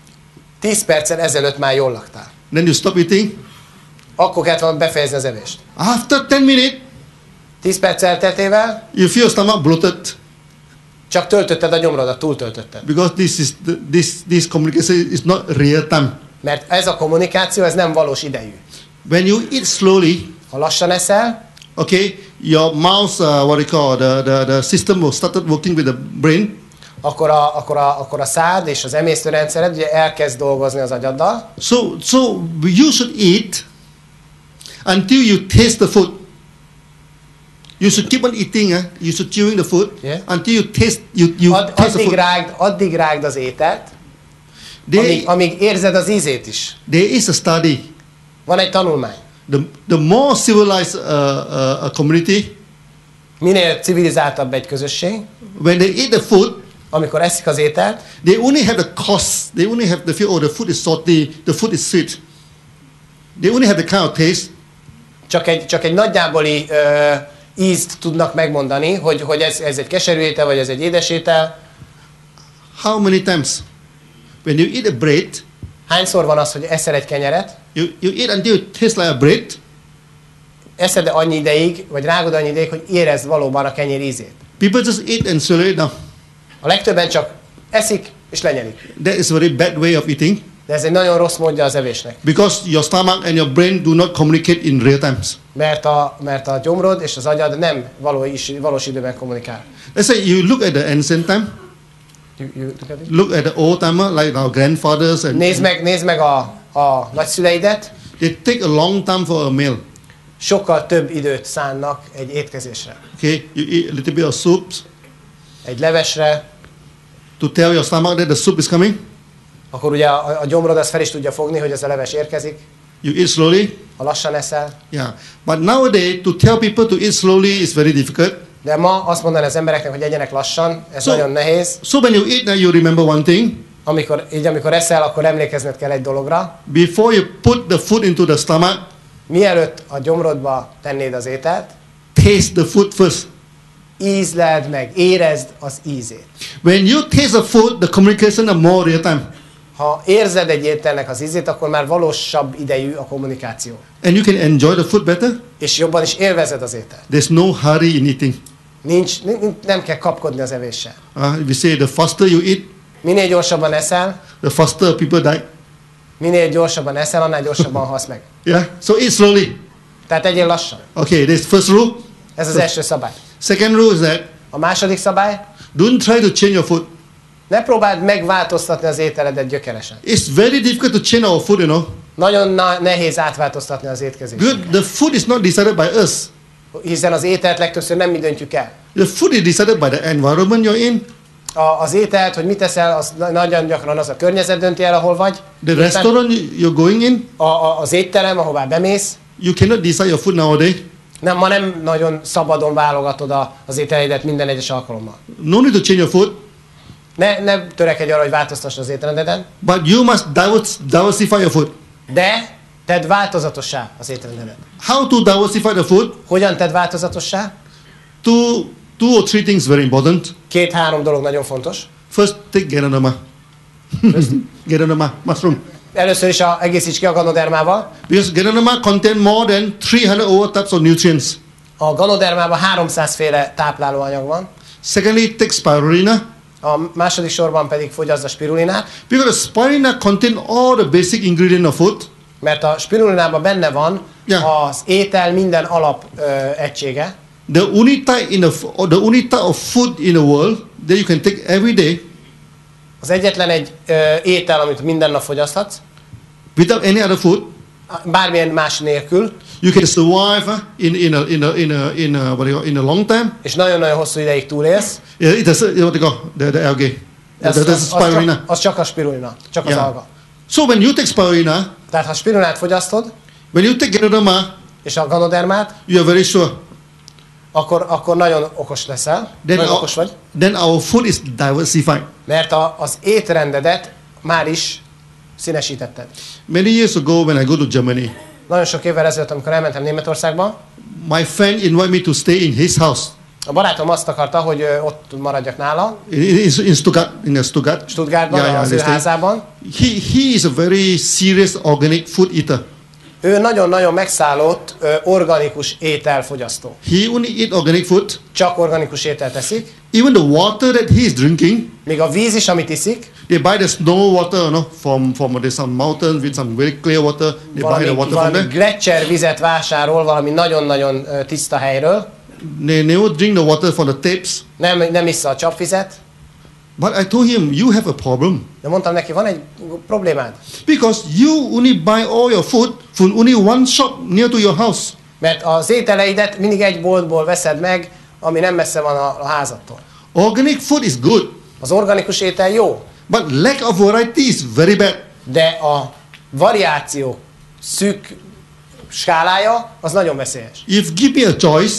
tíz perccel ezelőtt már jól laktál. Then you stop eating. Akkor kellett volna befejezni az evést. After ten minutes, tíz perc elteltével you feel your stomach bloated csak töltötted a gyomrodat, túltöltötted. because this is the, this this communication is not real time. Mert ez a kommunikáció, ez nem valós idejű. When you eat slowly, Ha lassan eszel, okay, your mouth, uh, what you call the, the the system will started working with the brain. akkor a, akkor a, akkor a szád és az emésztőrendszered ugye elkezd dolgozni az agyaddal. So so you should eat until you taste the food. You should keep on eating. Eh? You should chewing the food Yeah. until you taste you you Ad, taste the addig, food. rágd, addig rágd az ételt, There, amíg, amíg érzed az ízét is. there is a study. Van egy tanulmány. The, the more civilized uh, uh, a community, Minél civilizáltabb egy közösség, when they eat the food, amikor eszik az ételt, they only have the cost. They only have the feel. Oh, the food is salty. The food is sweet. They only have the kind of taste. csak egy, csak egy nagyjáboli ö, ízt tudnak megmondani, hogy, hogy ez, ez egy keserű étel, vagy ez egy édes étel. How many times? When you eat a bread, Hányszor van az, hogy eszel egy kenyeret, you, you eat until it tastes like a bread. eszed annyi ideig, vagy rágod annyi ideig, hogy érezd valóban a kenyér ízét. People just eat and swallow it down. A legtöbben csak eszik és lenyelik. That is a very bad way of eating De ez egy nagyon rossz módja az evésnek. because your stomach and your brain do not communicate in real times. Mert a, mert a gyomrod és az agyad nem való is, valós időben kommunikál. Let's say you look at the ancient time, You, you look at it? look at the old timer like our grandfathers and Nézd meg, nézd meg a, a nagyszüleidet, they take a long time for a meal. sokkal több időt szánnak egy étkezésre. Okay, you eat a little bit of soup Egy levesre, to tell your stomach that the soup is coming. akkor ugye a, a gyomrod az fel is tudja fogni, hogy ez a leves érkezik. You eat slowly. Ha lassan eszel. Yeah, but nowadays to tell people to eat slowly is very difficult. De ma azt mondani az embereknek, hogy egyenek lassan, ez So- nagyon nehéz. So when you eat, now you remember one thing. Amikor, így amikor eszel, akkor emlékezned kell egy dologra. Before you put the food into the stomach, Mielőtt a gyomrodba tennéd az ételt, taste the food first. ízleld meg, érezd az ízét. When you taste the food, the communication is more real time. Ha érzed egy ételnek az ízét, akkor már valósabb idejű a kommunikáció. And you can enjoy the food better. És jobban is élvezed az ételt. There's no hurry in eating. Nincs, nincs, nem kell kapkodni az evéssel. Uh, if you say the faster you eat, Minél gyorsabban eszel, the faster people die. minél gyorsabban eszel, annál gyorsabban halsz meg. Yeah. So eat slowly. Tehát egyél lassan. Okay, that's first rule. Ez az első szabály. Second rule is that A második szabály, don't try to change your food. ne próbáld megváltoztatni az ételedet gyökeresen. It's very difficult to change our food, you know. Nagyon na- nehéz átváltoztatni az étkezést. Good. The food is not decided by us. Hiszen az ételt legtöbbször nem mi döntjük el. The food is decided by the environment you're in, A, az ételt, hogy mit eszel, az na- nagyon gyakran az a környezet dönti el, ahol vagy. the Éppen restaurant you- you're going in. A, a, az étterem, ahová bemész. You cannot decide your food nowadays. Nem, ma nem nagyon szabadon válogatod a, az ételeidet minden egyes alkalommal. No need to change your food, Ne, ne törekedj arra, hogy változtass az étrendeden, but you must divers- diversify your food. de tedd változatossá az étrendedet. How to diversify the food? Hogyan tedd változatossá? Two, two or three things very important. Két-három dolog nagyon fontos. First, take Ganoderma. Ganoderma mushroom. Először is a, egészíts ki a ganodermával. Because Ganoderma contain more than three hundred over types of nutrients. A ganodermában háromszáz féle táplálóanyag van. Secondly, take spirulina. A második sorban pedig fogyaszd a spirulinát, Because the spirulina contain all the basic ingredient of food. mert a spirulinában benne van Yeah. az étel minden alap ö, egysége. The only type in the, f- or the only type of food in the world that you can take every day Az egyetlen egy ö, étel, amit minden nap fogyaszthatsz, without any other food. bármilyen más nélkül, You can survive uh, in in a in a in a in a, what do you call, in a long time. és nagyon-nagyon hosszú ideig túlélsz, Yeah, it is uh, what they call the, the algae. az, The, the, the az, az, spirulina. csak, az csak a spirulina, csak az Yeah. alga. So when you take spirulina, Tehát ha spirulinát fogyasztod, when you take Ganoderma, és a ganodermát, you are very sure. akkor, akkor nagyon okos leszel, Then nagyon our, okos vagy, then our food is diversified. mert a, az étrendedet már is színesítetted. Many years ago, when I go to Germany, Nagyon sok évvel ezelőtt, amikor elmentem Németországba, my friend invited me to stay in his house a barátom azt akarta, hogy ö, ott maradjak nála, in, in, in Stuttgart. In Stuttgart. Stuttgartban, Yeah, yeah, az ő they stay. házában. He he is a very serious organic food eater. Ő nagyon-nagyon megszállott ö, organikus ételfogyasztó. He only eat organic food. Csak organikus ételt teszik, Even the water that he is drinking, még a víz is, amit iszik, they buy the snow water, you know, from from there's some mountain with some very clear water. They buy valami, the water from valami there. gletszer vizet vásárol valami nagyon-nagyon ö, tiszta helyről, They never drink the water from the taps. nem, nem issza a csapvizet, But I told him, you have a problem de mondtam neki, van egy problémád, because you only buy all your food from only one shop near to your house. mert az ételeidet mindig egy boltból veszed meg, ami nem messze van a, a házattól. Organic food is good, Az organikus étel jó, but lack of variety is very bad. de a variáció szűk skálája az nagyon veszélyes. If give me a choice,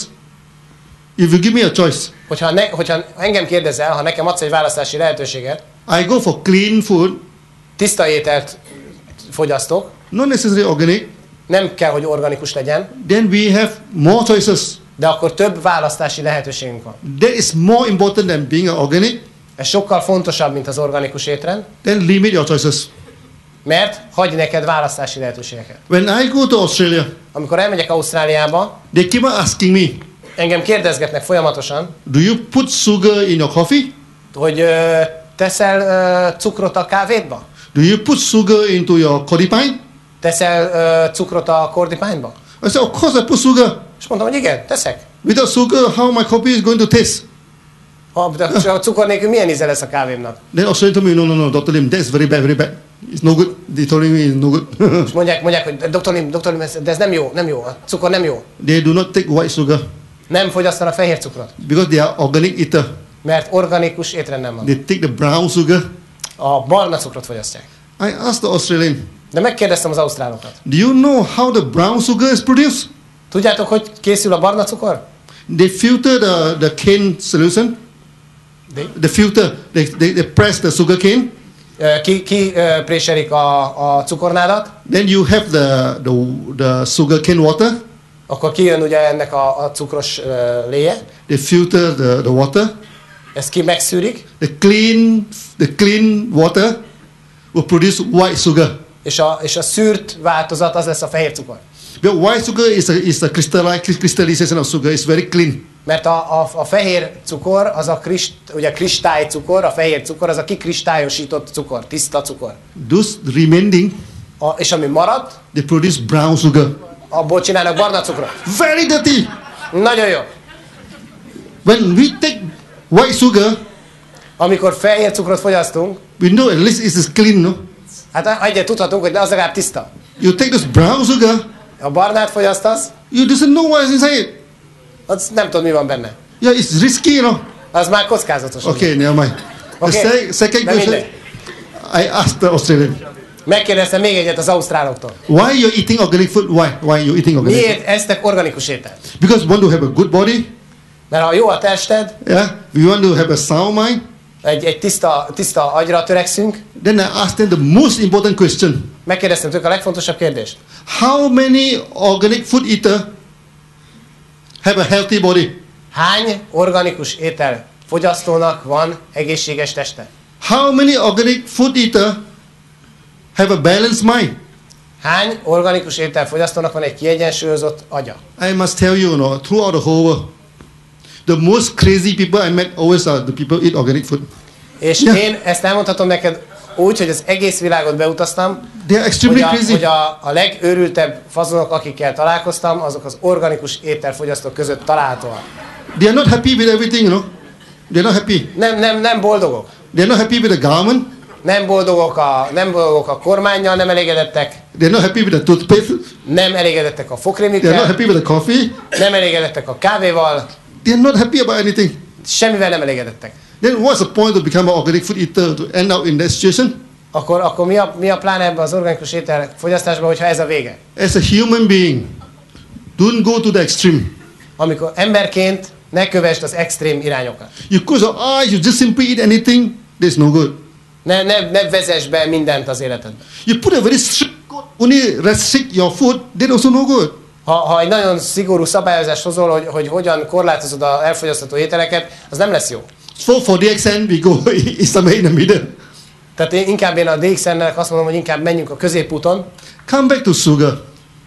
if you give me a choice, Hogyha, ne, hogyha engem kérdezel, ha nekem adsz egy választási lehetőséget, I go for clean food, tiszta ételt fogyasztok, not necessarily organic, nem kell, hogy organikus legyen, then we have more choices. de akkor több választási lehetőségünk van. That is more important than being an organic. Ez sokkal fontosabb, mint az organikus étrend, Then limit your choices. mert hagy neked választási lehetőségeket. When I go to Australia, Amikor elmegyek Ausztráliába, they keep on asking me, engem kérdezgetnek folyamatosan, do you put sugar in your coffee? hogy ö, teszel ö, cukrot a kávédba? Do you put sugar into your kodipine? Teszel ö, cukrot a kordipányba? I said, of course I put sugar. És mondtam, hogy igen, teszek. Without sugar, how my coffee is going to taste? Ha de a cukor nélkül milyen íze lesz a kávémnak? Then Australian told me, no, no, no, Doctor Lim, that's very bad, very bad. It's no good. They told me it's no good. És mondják, mondják, hogy doktor Lim, doktor Lim, ez- de ez nem jó, nem jó, a cukor nem jó. They do not take white sugar Nem fogyasztanak fehér cukrot, because they are organic eater. mert organikus étrend nem van. They take the brown sugar. A barna cukrot fogyasztják. I asked the Australian, De megkérdeztem az ausztrálokat. do you know how the brown sugar is produced? Tudjátok, hogy készül a barna cukor? They filter the, the cane solution. They? The filter. They, they, they press the sugar cane. Ö, Ki, ki ö, préselik a, a cukornádat, Then you have the, the, the sugar cane water. akkor kijön ugye ennek a, a cukros ö, léje, They filter the, the water. ezt ki megszűrik, The clean, the clean water will produce white sugar. és a, és a szűrt változat az lesz a fehér cukor. But white sugar is a, is a crystalli- crystallization of sugar. It's very clean. Mert a, a, a fehér cukor, az a krist, ugye kristálycukor, a fehér cukor, az a kikristályosított cukor, tiszta cukor. Those remaining, A, és ami maradt, they produce brown sugar. abból csinálnak barna cukrot. Very dirty. Nagyon jó. When we take white sugar, Amikor fehér cukrot fogyasztunk, we know at least it is clean, no? hát egyet tudhatunk, hogy az legalább tiszta. You take this brown sugar, Ha barnát fogyasztasz, you doesn't know what is inside it. az nem tudod, mi van benne. Yeah, it's risky, you know. Az már kockázatos. Okay, never mind. The Okay. se- second De question, mindegy. I asked the Australian, Megkérdeztem még egyet az ausztráloktól. why you're eating organic food? Why? Why you eating organic food? Miért esztek organikus ételt? Because we want to have a good body. Mert ha jó a tested, Yeah, we want to have a sound mind. egy, egy tiszta, tiszta agyra törekszünk, Then I asked them the most important question: megkérdeztem tőlük a legfontosabb kérdést. how many organic food eater have a healthy body? Hány organikus étel fogyasztónak van egészséges teste? How many organic food eater have a balanced mind? Hány organikus étel fogyasztónak van egy kiegyensúlyozott agya? I must tell you, you know, throughout the whole world, the most crazy people I met always are the people who eat organic food. És Ja. én ezt elmondhatom neked úgy, hogy az egész világot beutaztam, They are extremely hogy a, crazy. hogy a, a legőrültebb fazonok, akikkel találkoztam, azok az organikus ételfogyasztók között találhatóak. They are not happy with everything, you know. They're not happy. Nem, nem, nem boldogok. They're not happy with the government. Nem boldogok a, nem boldogok a kormánnyal, nem elégedettek. They're not happy with the toothpaste. Nem elégedettek a They're not fokrémükkel. happy with the coffee. Nem elégedettek a kávéval. They're not happy about anything. Semmivel nem elégedettek. Then what's the point to become an organic food eater to end up in that situation? Akkor, akkor mi, a, mi a plán ebben az organikus étel fogyasztásban, hogyha ez a vége? As a human being, don't go to the extreme. Amikor emberként ne kövesd az extrém irányokat. You close your eyes, you just simply eat anything, that's no good. Ne, ne, ne vezess be mindent az életedbe. You put a very strict code, only restrict your food, that's also no good. Ha, ha egy nagyon szigorú szabályozást hozol, hogy, hogy hogyan korlátozod az elfogyasztható ételeket, az nem lesz jó. So for the extent we go is somewhere in the middle. Tehát én, inkább én a dé iksz en-nek azt mondom, hogy inkább menjünk a középúton. Come back to sugar.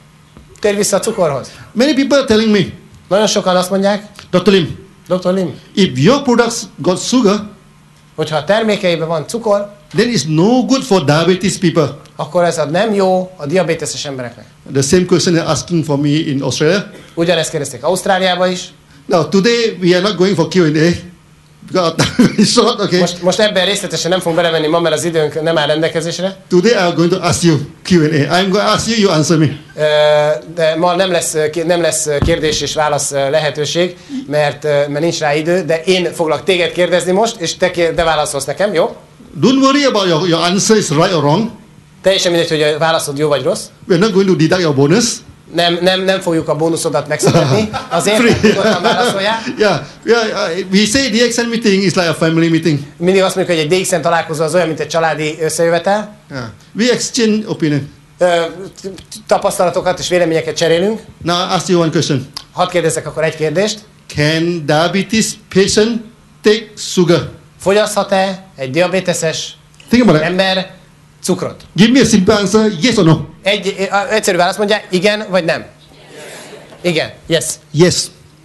Térj vissza a cukorhoz. Many people are telling me, Nagyon sokan azt mondják, Doctor Lim, doktor Lim, if your products got sugar, hogyha a termékeiben van cukor, then it's no good for diabetes people. akkor ez nem jó a diabéteses embereknek. The same question they're asking for me in Australia. Ugyanezt kérdezték Ausztráliában is. Now today we are not going for Q and A because our time is short. Okay. Most, most ebben részletesen nem fogunk belemenni ma, mert az időnk nem áll rendelkezésre. Today I'm going to ask you Q and A. I'm going to ask you, you answer me. Ö, De ma nem lesz, nem lesz kérdés és válasz lehetőség, mert, mert nincs rá idő, de én foglak téged kérdezni most, és te, kér, te válaszolsz nekem, jó? Don't worry about your, your answer is right or wrong. Teljesen mindegy, hogy a válaszod jó vagy rossz. We're not going to deduct your bonus. Nem, nem, nem fogjuk a bónuszodat megszüntetni. Azért, Free. hogy nyugodtan válaszoljál. Yeah, yeah. uh, We say the X N meeting is like a family meeting. Mindig azt mondjuk, hogy egy dé iksz en találkozó az olyan, mint egy családi összejövetel. Yeah. We exchange opinion. Ö, tapasztalatokat és véleményeket cserélünk. Now I ask you one question. Hadd kérdezzek akkor egy kérdést. Can diabetes patient take sugar? Fogyaszthat-e egy diabéteses Think about it. ember cukrot? Give me a simple answer, yes or no? Egy a, egyszerű választ mondja, igen vagy nem? Igen. Yes. Yes.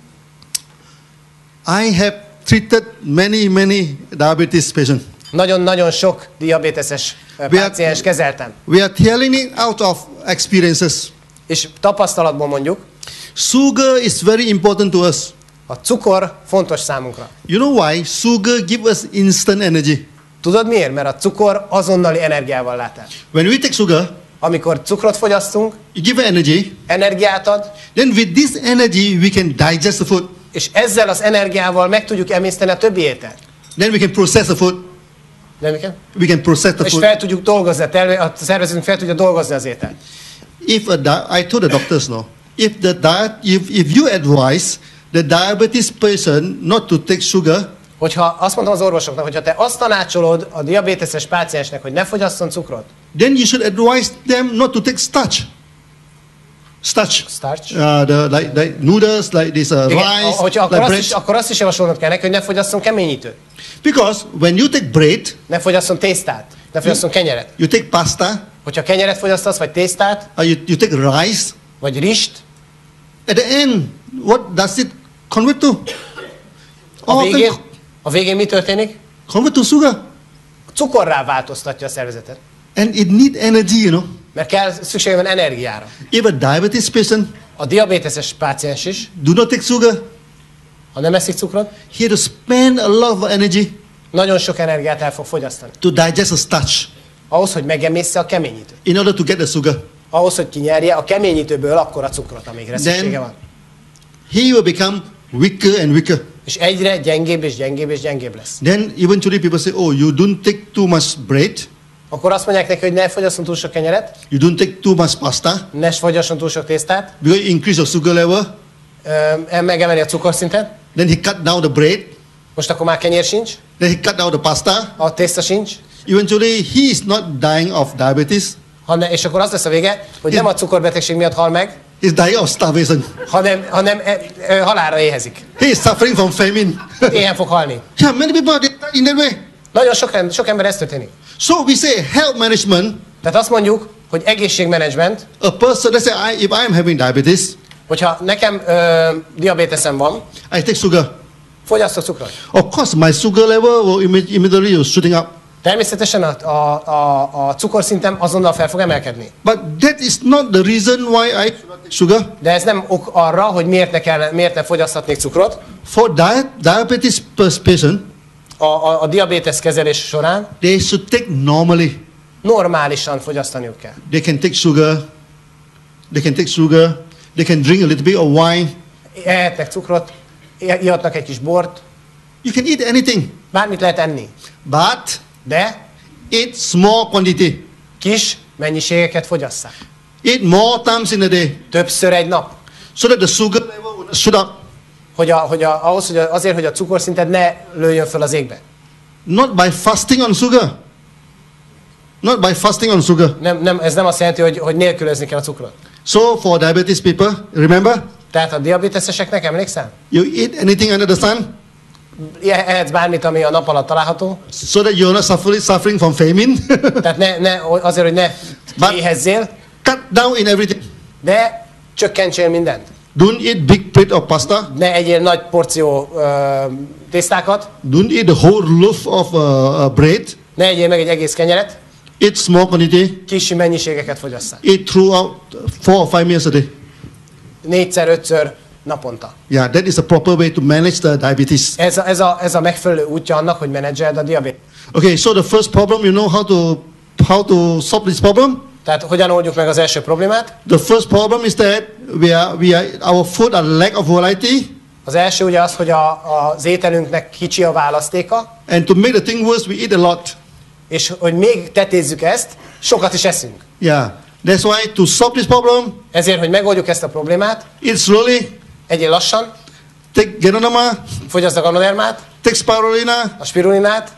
I have treated many, many diabetes patients. Nagyon-nagyon sok diabéteses ö, We are- páciens kezeltem. We are telling it out of experiences. És tapasztalatból mondjuk, Sugar is very important to us. a cukor fontos számunkra. You know why? Sugar gives us instant energy. Tudod miért? Mert a cukor azonnali energiával lát el. When we take sugar, Amikor cukrot fogyasztunk, you give it energy. energiát ad, Then with this energy, we can digest the food. és ezzel az energiával meg tudjuk emészteni a többi ételt. Then we can process the food. Nem igen? We can process the És food. fel tudjuk dolgozni, a, terve, a szervezetünk fel tudja dolgozni az ételt. If a di- I told the doctors no, if the diet, if, if you advise the diabetes patient not to take sugar, Hogyha azt mondtam az orvosoknak, hogyha te azt tanácsolod a diabéteses páciensnek, hogy ne fogyasszon cukrot, then you should advise them not to take starch. Starch. starch, Uh, the, like, like noodles, like this uh, igen, rice, hogyha akkor, like azt bread. is, akkor azt is javasolnod kell neki, hogy ne fogyasszon keményítőt, Because when you take bread, ne fogyasszon tésztát, ne fogyasszon kenyeret. you take pasta, Hogyha kenyeret fogyasztasz, vagy tésztát, or you, you take rice, vagy rist, at the end, what does it convert to? a All végén, can a végén mi történik? convert to sugar. Cukorrá változtatja a szervezetet. And it need energy, you know. Mert kell, szüksége van energiára. If a diabetes patient A diabéteses páciens is, do not take sugar, ha nem eszik cukrot, he has to spend a lot of energy nagyon sok energiát el fog fogyasztani. to digest the starch Ahhoz, hogy megemészze a keményítőt. in order to get the sugar. Ahhoz, hogy kinyerje a keményítőből akkor a cukrot, amire szüksége van. He will become weaker and weaker. És egyre gyengébb és gyengébb és gyengébb lesz. Then eventually people say, oh, you don't take too much bread, Akkor azt mondják neki, hogy ne fogyasszon túl sok kenyeret, you don't take too much pasta, ne fogyasson túl sok tésztát, because it increase your sugar level. ö, megemeli a cukorszintet, Then he cut down the bread, most akkor már kenyér sincs, then he cut down the pasta. a tészta sincs, Eventually, he is not dying of diabetes, hanem, és akkor az lesz a vége, hogy nem a cukorbetegség miatt hal meg, he's dying of starvation. hanem, hanem e, e, halálra éhezik. He is suffering from famine. Éhen fog halni. Yeah, many people they die in that way. Nagyon sok, sok ember ez történik. So we say health management. Tehát azt mondjuk, hogy egészségmenedzsment, A person, let's say, I, if I am having diabetes, hogyha nekem ö, diabéteszem van, I take sugar. fogyasztok cukrot. Of course, my sugar level will imme- immediately will shooting up. Természetesen a, a, a, a cukorszintem azonnal fel fog emelkedni. But that is not the reason why I should not take sugar. De ez nem ok arra, hogy miért ne, kell, miért ne fogyaszthatnék cukrot. For di- diabetes patient, A, a, a diabétesz kezelés során they should take normally. normálisan fogyasztaniuk kell. They can take sugar. They can take sugar. They can drink a little bit of wine. Ehetnek cukrot, i- ihatnak egy kis bort, You can eat anything, bármit lehet enni. but De eat small quantity. kis mennyiségeket fogyasszák. Eat more times in a day, Többször egy nap. so that the sugar level will not shoot up. Hogy, a, hogy a, ahhoz, hogy a, azért, hogy a cukorszinted ne lőjön föl az égbe. Not by fasting on sugar. Not by fasting on sugar. Nem, nem, ez nem azt jelenti, hogy, hogy nélkülözni kell a cukrot. So for diabetes people, remember, Tehát a diabéteszeseknek emlékszel? you eat anything under the sun, Ehetsz bármit, ami a nap alatt található. so that you're not suffering, suffering from famine. Tehát ne, ne, azért, hogy ne But- éhezzél, Cut down in everything. de csökkentsél mindent. Don't eat big plate of pasta. Ne egyél nagy porció ö, tésztákat, Don't eat the whole loaf of uh, uh, bread. ne egyél meg egy egész kenyeret, Eat small quantity. kis mennyiségeket fogyasszál. Eat throughout four or five meals a day. Négyszer, ötször naponta. Yeah, that is the proper way to manage the diabetes. Ez a, ez a, ez a megfelelő útja annak, hogy menedzseld a diabét. Okay, so the first problem, you know how to how to solve this problem. Tehát hogyan oldjuk meg az első problémát? The first problem is that we are we are our food are lack of variety, Az első ugye az, hogy a, az ételünknek kicsi a választéka, and to make the thing worse, we eat a lot. és hogy még tetézzük ezt, sokat is eszünk. Yeah, that's why to solve this problem, Ezért, hogy megoldjuk ezt a problémát, eat slowly, egyél lassan, take Ganoderma, fogyaszd a ganodermát, take spirulina, a spirulinát,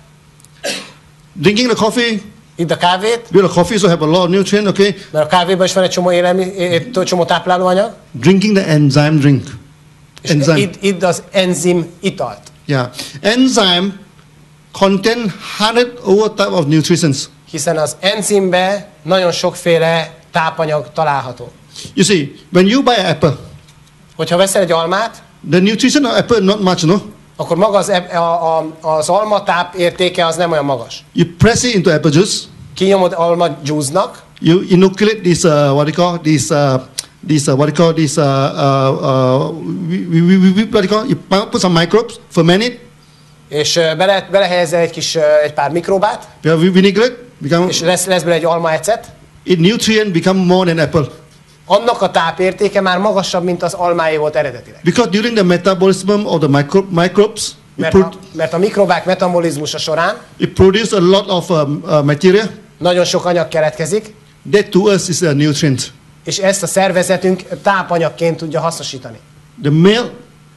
drinking the coffee. idd a kávét, Because the coffee also have a lot of nutrient, okay? mert a kávéban is van egy csomó, élelmi, egy csomó táplálóanyag, Drinking the enzyme drink. és Enzyme. idd, idd az enzim italt. Yeah. Enzyme contain one hundred over type of nutrients. Hiszen az enzimbe nagyon sokféle tápanyag található. You see, when you buy an apple, Hogyha veszel egy almát, the nutrition of apple not much, no? akkor maga az, eb- a, a, az alma táp értéke az nem olyan magas. You press it into apple juice. Kinyomod alma juice-nak, You inoculate this uh, what you call this uh, this uh, what you call this uh, uh, uh, we, we, we, we, what you call you put some microbes, ferment it. és ö, bele, belehelyezzel egy kis, ö, egy pár mikróbát, You have vinaigrette, become és lesz, lesz belőle egy almaecet, it nutrient become more than apple. annak a tápértéke már magasabb, mint az almáé volt eredetileg. Because during the metabolism of the micro, microbes, it, Mert a, pro- mert a mikrobák metabolizmusa során it produce a lot of um, uh, material. nagyon sok anyag keletkezik, That to us is a nutrient. és ezt a szervezetünk tápanyagként tudja hasznosítani. The milk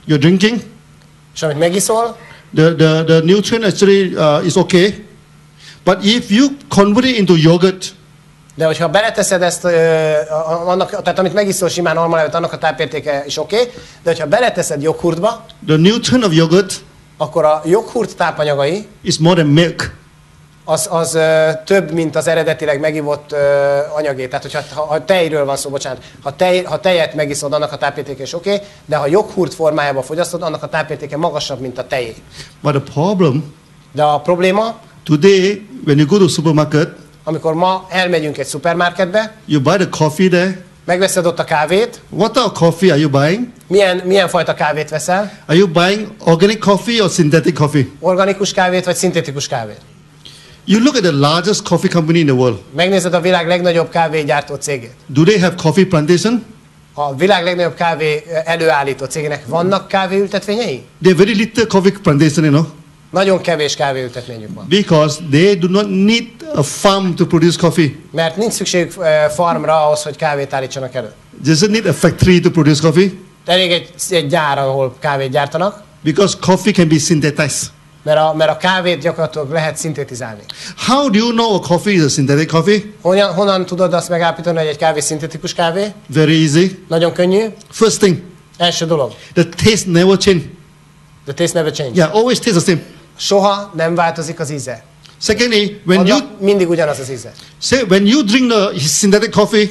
you're drinking, és amit megiszol, the, the, the nutrient actually uh, is okay. But if you convert it into yogurt, de hogyha beleteszed ezt, ö, a- annak, tehát amit megiszol simán almalevet, annak a tápértéke is oké, okay, de hogyha beleteszed joghurtba, the nutrient of yogurt akkor a joghurt tápanyagai is more than milk. az, az ö, több, mint az eredetileg megivott ö, anyagé. Tehát, hogyha ha, ha tejről van szó, bocsánat, ha, tej, ha tejet megiszod, annak a tápértéke is oké, okay, de ha joghurt formájában fogyasztod, annak a tápértéke magasabb, mint a tejé. But the problem, De a probléma, today, when you go to supermarket, amikor ma elmegyünk egy szupermarketbe, you buy the coffee there. megveszed ott a kávét, What type of coffee are you buying? milyen, milyen fajta kávét veszel? Are you buying organic coffee or synthetic coffee? Organikus kávét vagy szintetikus kávét? You look at the largest coffee company in the world. Megnézed a világ legnagyobb kávégyártó cégét. Do they have coffee plantation? A világ legnagyobb kávé előállító cégének vannak kávéültetvényei? They have very little coffee plantation, you know, Nagyon kevés kávéültetvényük van. because they do not need a farm to produce coffee. Mert nincs szükségük eh, farmra ahhoz, hogy kávét állítsanak elő. They just need a factory to produce coffee, Elég egy, egy gyár, ahol kávét gyártanak, because coffee can be synthesized. mert a, mert a kávét gyakorlatilag lehet szintetizálni. How do you know a coffee is a synthetic coffee? Honnan, honnan tudod azt megállapítani, hogy egy kávé szintetikus kávé? Very easy. Nagyon könnyű. First thing, Első dolog. the taste never change. The taste never change. Yeah, always taste the same. Soha nem változik az íze. Secondly, when you Annak mindig ugyanaz az íze. say when you drink the synthetic coffee,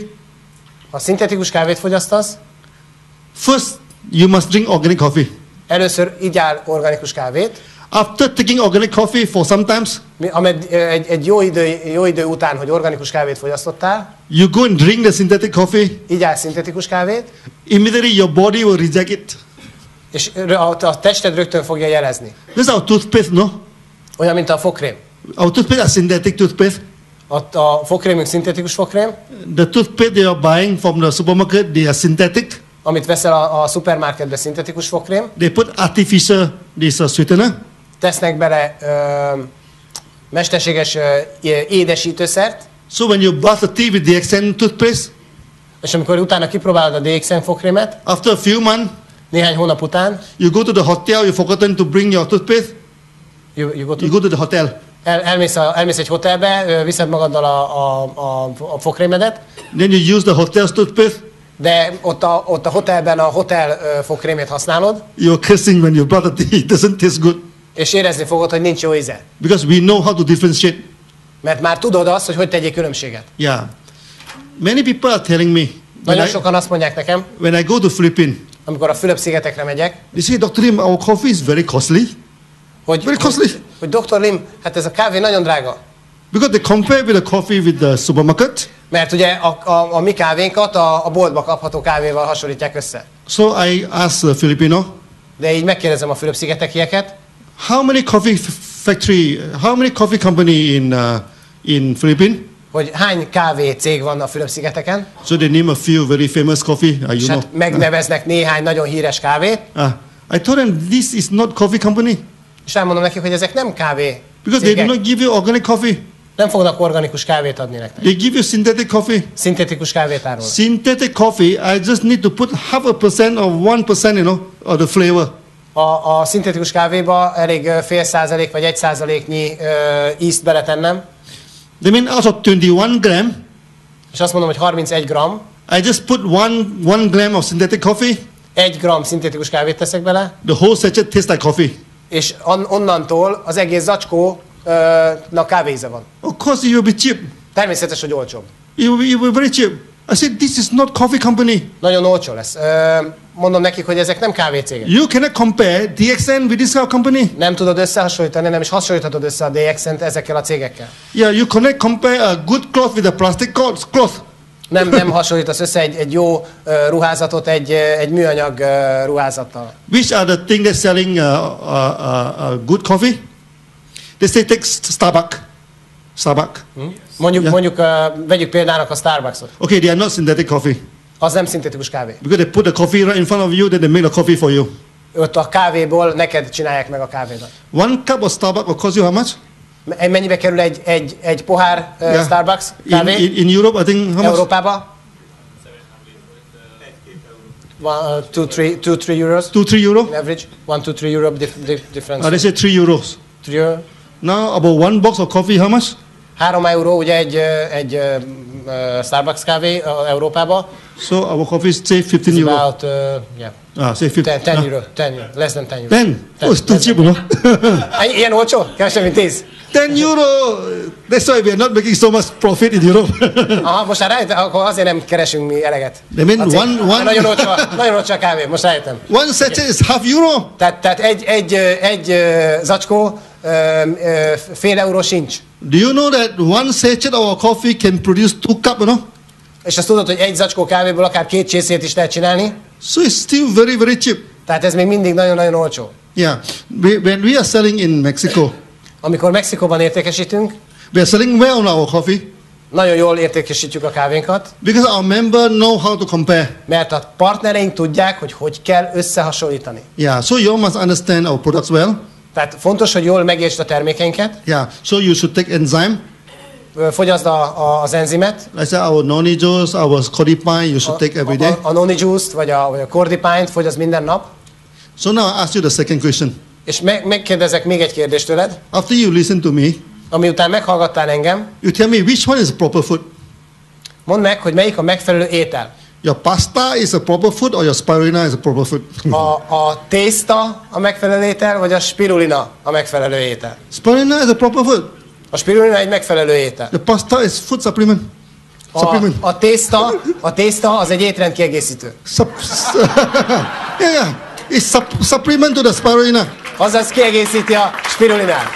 Ha szintetikus kávét fogyasztasz, first you must drink organic coffee. először igyál organikus kávét, After taking organic coffee for sometimes, mi- amed, egy, egy jó, idő, jó idő után, hogy organikus kávét fogyasztottál, you go and drink the synthetic coffee. igyál szintetikus kávét, Immediately your body will reject it. és rö- a, a tested rögtön fogja jelezni. This is our toothpaste, no? Olyan, mint a fogkrém. Our toothpaste are synthetic toothpaste. A, a fogkrémünk szintetikus fogkrém, The toothpaste they are buying from the supermarket, they are synthetic. amit veszel a, a szupermarketbe, szintetikus fogkrém, They put artificial this uh, sweetener. tesznek bele ö, mesterséges ö, é- édesítőszert, So when you brush the teeth with the D X N toothpaste, és amikor utána kipróbálod a D X N fogkrémet, after a few months, néhány hónap után, you go to the hotel, you've forgotten to bring your toothpaste. you, you go to, You go to the hotel. el, elmész, a, elmész egy hotelbe, ö, viszed magaddal a, a, a, a fogkrémedet, Then you use the hotel's toothpaste. de ott a, ott a hotelben a hotel ö, fogkrémét használod, You're cursing when you brush the teeth. It doesn't taste good. és érezni fogod, hogy nincs jó íze. Because we know how to differentiate. Mert már tudod azt, hogy hogy tegyél különbséget. Yeah. Many people are telling me, when Nagyon I, sokan azt mondják nekem, when I go to Philippines, amikor a Fülöp-szigetekre megyek, they say, Doctor Lim, our coffee is very costly. hogy, Very costly. hogy, hogy doktor Lim, hát ez a kávé nagyon drága. Because they compare with the coffee with the supermarket. Mert ugye a, a, a mi kávénkat a, a boltba kapható kávéval hasonlítják össze. So I asked the Filipino, De így megkérdezem a Fülöp-szigetekieket, how many coffee f- factory, how many coffee company in uh, in Philippines? hogy hány kávé cég van a Fülöp-szigeteken, So they name a few very famous coffee. Uh, you és know. hát megneveznek néhány nagyon híres kávét, Uh, I told them this is not coffee company és elmondom nekik, hogy ezek nem kávé because they do cégek. not give you organic coffee. Nem fognak organikus kávét adni nektek. They give you synthetic coffee. Szintetikus kávét árulnak. Synthetic coffee, I just need to put half a percent or one percent, you know, of the flavor. A, a szintetikus kávéba elég ö, fél százalék vagy egy százaléknyi ö, ízt beletennem, That means out of twenty-one gram, és azt mondom, hogy harmincegy gram, I just put one one gram of synthetic coffee. egy gram szintetikus kávét teszek bele, The whole sachet tastes like coffee. és on, onnantól az egész zacskó ö, na kávéíze van. Of course, it will be cheap. Természetes, hogy olcsóbb. It will be, it will be very cheap. I said, this is not coffee company. Nagyon olcsó lesz. Ö, mondom nekik, hogy ezek nem kávécégek. You cannot compare D X N with this kind of company. Nem tudod összehasonlítani, nem is hasonlíthatod össze a D X N-t ezekkel a cégekkel. Yeah, you cannot compare a good cloth with a plastic cloth. cloth. Nem, nem hasonlítasz össze egy, egy jó ö, ruházatot egy, ö, egy műanyag ö, ruházattal. Which are the things they're selling uh, uh, uh, uh, good coffee? They say take St- Starbucks. Starbucks. Mondjuk, Ja. mondjuk ö, vegyük példának a Starbucksot. Okay, they are not synthetic coffee. Az nem szintetikus kávé. Because they put the coffee right in front of you, then they make the coffee for you. Ott a kávéból neked csinálják meg a kávédat. One cup of Starbucks will cost you how much? M- Mennyibe kerül egy, egy, egy pohár ö, Yeah. Starbucks In, kávé in, in Europe, I think how much? Európába? One, uh, two, three, two, three euros. Two, three euro. In average, one, two, three euro dif- dif- difference. Uh, they say three euros. Three euro. Now about one box of coffee, how much? Három euró ugye egy, ö, egy ö, ö, Starbucks kávé ö, Európában. So our coffee is say fifteen It's euro. about, uh, yeah, Ah, say fifteen. ten, ten euro, ten euro, less than ten euro. Ten. Oh, it's too less cheap, than- no? Ennyi- Ilyen olcsó? Kevesebb, mint tíz. Ten euro. That's why we are not making so much profit in Europe. Aha, most már rájöttem, akkor azért nem keresünk mi eleget. I mean, Azért, one- mert one- Nagyon olcsó, a- nagyon olcsó a kávé, most rájöttem. One sachet is half euro. Tehát, tehát egy, egy, ö, egy ö, zacskó ö, ö, fél euró sincs. Do you know that one sachet of our coffee can produce two cup, you know? És azt tudod, hogy egy zacskó kávéból akár két csészét is lehet csinálni? So it's still very, very cheap. Tehát ez még mindig nagyon-nagyon olcsó. Yeah. We, when we are selling in Mexico, Amikor Mexikóban értékesítünk, we are selling well on our coffee nagyon jól értékesítjük a kávénkat, because our member know how to compare. mert a partnereink tudják, hogy hogy kell összehasonlítani. Yeah. So you must understand our products well. Tehát fontos, hogy jól megértsd a termékeinket, Yeah. So you should take enzyme. ö, fogyaszd a, a, az enzimet, Like say our noni juice, our codipine, you should take every day. a, a noni juice-t, vagy a, vagy a cordipine-t fogyaszd minden nap. So now I ask you the second question. És meg, megkérdezek még egy kérdést tőled, After you listen to me, amiután meghallgattál engem, you tell me which one is the proper food. mondd meg, hogy melyik a megfelelő étel. Your pasta is a proper food or your spirulina is a proper food? A, a tészta a megfelelő étel, vagy a spirulina a megfelelő étel? Spirulina is a proper food. A spirulina egy megfelelő étel. The pasta is food supplement. A, Supplement. a, tészta, a tészta az egy étrendkiegészítő. Sup- yeah, yeah. It's sup- supplement to the spirulina. Azaz kiegészíti a spirulinát.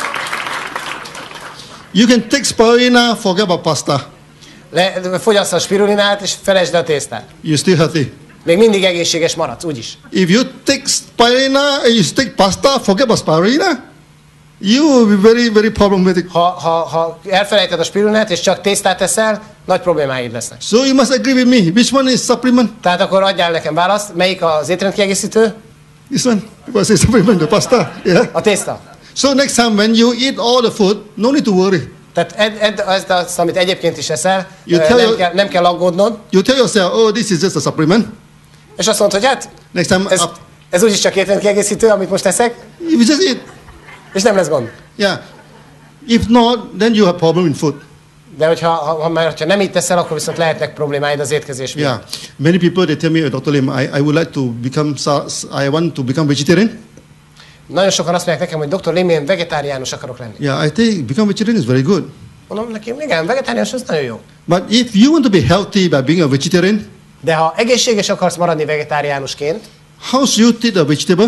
You can take spirulina, forget about pasta. Le, fogyassza a spirulinát, és felejtsd el a tésztát. You're still healthy. Még mindig egészséges maradsz, úgyis. If you take spirulina and you take pasta, forget about spirulina, you will be very, very problematic. Ha, ha, ha elfelejted a spirulinát, és csak tésztát teszel, nagy problémáid lesznek. So you must agree with me. Which one is supplement? Tehát akkor adjál nekem választ, melyik az étrendkiegészítő? This one. Because it's supplement, the pasta. Yeah. A tészta. So next time when you eat all the food, no need to worry. Tehát edd, edd ezt, azt, amit egyébként is eszel, You ö, tell nem, your- kell, nem kell aggódnod, You tell yourself, oh, this is just a supplement. és azt mondod, hogy hát, Next time, ez, up, ez úgyis csak étrendkiegészítő, amit most eszek, if you just eat, és nem lesz gond. yeah. If not, then you have problem in food. De hogyha ha, ha, már, ha nem így teszel, akkor viszont lehetnek problémáid az étkezés miatt. Yeah. Many people they tell me, oh, Doctor Lim, I, I would like to become, sa- I want to become vegetarian. Nagyon sokan azt mondják nekem, hogy doktor Lim, én vegetáriánus akarok lenni. Yeah, I think become vegetarian is very good. Mondom neki, igen, vegetáriánus az nagyon jó. But if you want to be healthy by being a vegetarian, De ha egészséges akarsz maradni vegetáriánusként, how should you take the vegetable?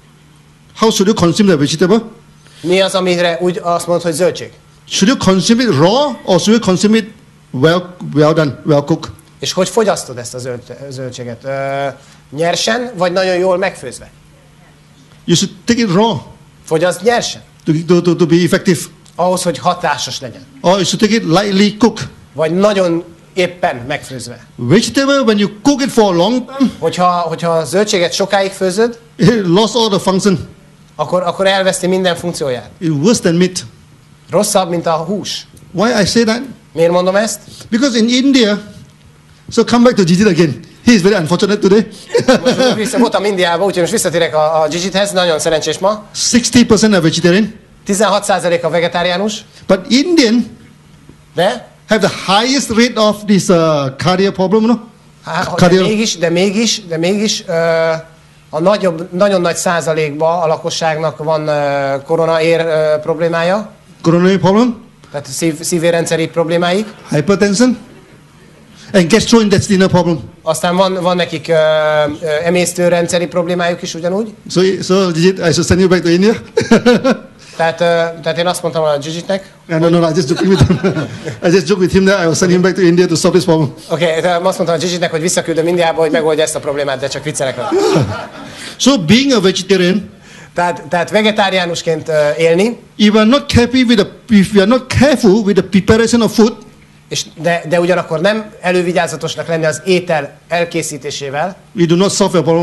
How should you consume the vegetable? mi az, amire úgy azt mondod, hogy zöldség? Should you consume it raw or should you consume it well, well done, well cooked? És hogy fogyasztod ezt a zöld, zöldséget? Ö, nyersen, vagy nagyon jól megfőzve? You should take it raw Fogyaszd nyersen, to, to, to, to be effective. ahhoz, hogy hatásos legyen. Or you should take it lightly cooked. Vagy nagyon éppen megfőzve. Vegetable, when you cook it for a long time, Hogyha, hogyha a zöldséget sokáig főzöd, it lost all the function. akkor, akkor elveszti minden funkcióját. It's worse than meat. Rosszabb, mint a hús. Why I say that? Miért mondom ezt? Because in India, so come back to Gigi again. He is very unfortunate today. Most vissza, voltam Indiában, úgyhogy most visszatérek a, a Gigithez, nagyon szerencsés ma. sixty percent are vegetarian. tizenhat százalék a vegetáriánus, But Indian de, have the highest rate of this uh, cardiac problem, no? há- de Cardio- mégis, de mégis, de mégis ö, a nagyobb, nagyon nagy százalékban a lakosságnak van ö, koronaér ö, problémája, Coronary problem, tehát szív, szívérrendszeri problémáik. hypertension, and gastrointestinal problem. Aztán van, van nekik ö, ö, emésztőrendszeri problémájuk is ugyanúgy. So, so Gigi, I should send you back to India. Tehát, ö, tehát én azt mondtam a Gigitnek, no, no, no, I just joking with him. I just joke with him that I will send him back to India to solve this problem. oké, okay, azt mondtam a Gigitnek, hogy visszaküldöm Indiába, hogy megoldja ezt a problémát, de csak viccelek vele. So being a vegetarian, Tehát, tehát vegetáriánusként ö, élni, if we are not careful with the, if we are not careful with the preparation of food, és de, de ugyanakkor nem elővigyázatosnak lenni az étel elkészítésével, we do not solve your problem.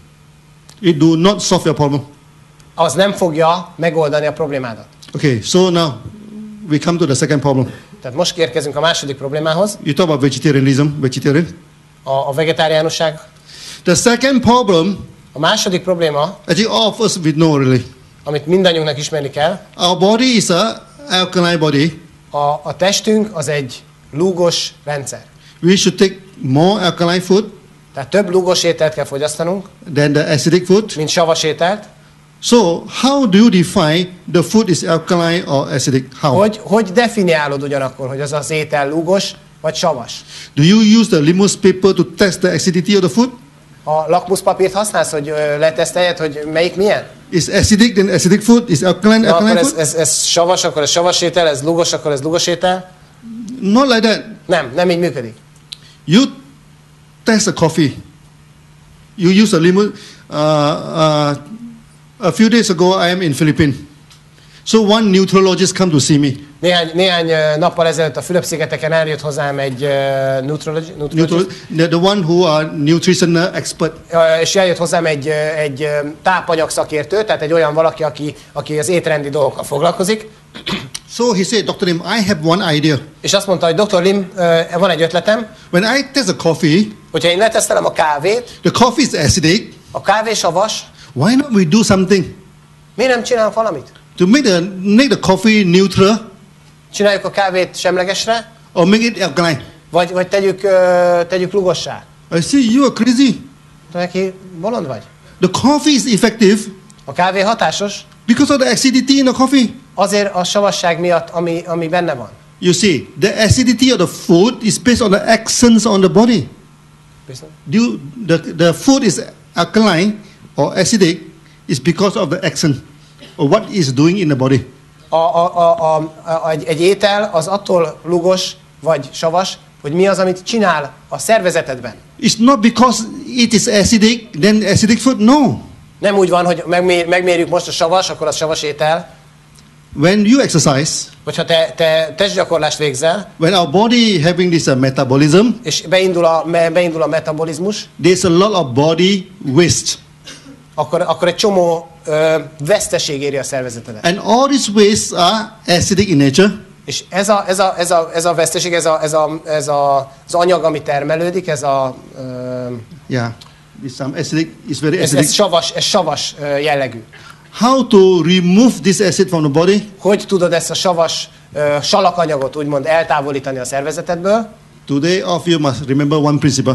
We do not solve your problem. az nem fogja megoldani a problémádat. Okay, so now we come to the second problem. Tehát most érkezünk a második problémához, You talk about vegetarianism, vegetarian. a, a vegetáriánusság. The second problem, A második probléma, actually all of us we know really. amit mindannyiunknak ismerni kell, Our body is a alkaline body. a, a testünk az egy lúgos rendszer. We should take more alkaline food Tehát több lúgos ételt kell fogyasztanunk, than the acidic food. mint savas ételt. So how do you define the food is alkaline or acidic? How? Hogy, hogy definiálod ugyanakkor, hogy az az étel lúgos vagy savas? Do you use the litmus paper to test the acidity of the food? A lakmuszpapírt használsz, hogy ö, leteszteljed, hogy melyik milyen? Is acidic then acidic food? Is alkaline Na, akkor alkaline ez, food? ez, ez savas, akkor ez savas étel, ez lúgos, akkor ez lúgos étel. Not like that. Nem, nem így működik. You test a coffee. You use a litmus. Uh, uh, a few days ago, I am in Philippines. So one nutriologist come to see me. Néhány, néhány ö, nappal ezelőtt a Fülöp-szigeteken eljött hozzám egy uh, nutrologist, Nutri- the, the one who are nutritional expert. és eljött hozzám egy, ö, egy ö, tápanyag szakértő, tehát egy olyan valaki, aki, aki az étrendi dolgokkal foglalkozik. So he said, Doctor Lim, I have one idea. És azt mondta, hogy doktor Lim, ö, van egy ötletem, When I test a coffee, hogyha én letesztelem a kávét, the coffee is acidic. a kávé savas, Why not we do something miért nem csinálunk valamit? to make the make the coffee neutral Csináljuk a kávét semlegesre, or make it alkaline? vagy, vagy tegyük, ö, tegyük lugossá? I say you are crazy. Neki bolond vagy? The coffee is effective A kávé hatásos, because of the acidity in the coffee. azért a savasság miatt, ami, ami benne van. You see, the acidity of the food is based on the accents on the body. Viszont Do the the food is alkaline or acidic is because of the accent or what is doing in the body. A, a, a, a, a, egy, egy étel az attól lugos vagy savas, hogy mi az, amit csinál a szervezetedben. It's not because it is acidic, then acidic food. No. Nem úgy van, hogy megmér, megmérjük most a savas, akkor az savas étel. When you exercise, Vagy ha te, te testgyakorlást végzel, when our body having this uh, metabolism, és beindul a, me- beindul a metabolizmus, there's a lot of body waste. akkor, akkor egy csomó ö, veszteség éri a szervezetedet. And all these wastes are acidic in nature. És ez a, ez a, ez a, ez a veszteség, ez, a, ez, a, ez a, az anyag, ami termelődik, ez a... Ö, Yeah, it's some acidic. It's very ez, acidic. ez savas, ez savas ö, jellegű. How to remove this acid from the body? Hogy tudod ezt a savas ö, salakanyagot úgymond eltávolítani a szervezetedből? Today, all of you must remember one principle.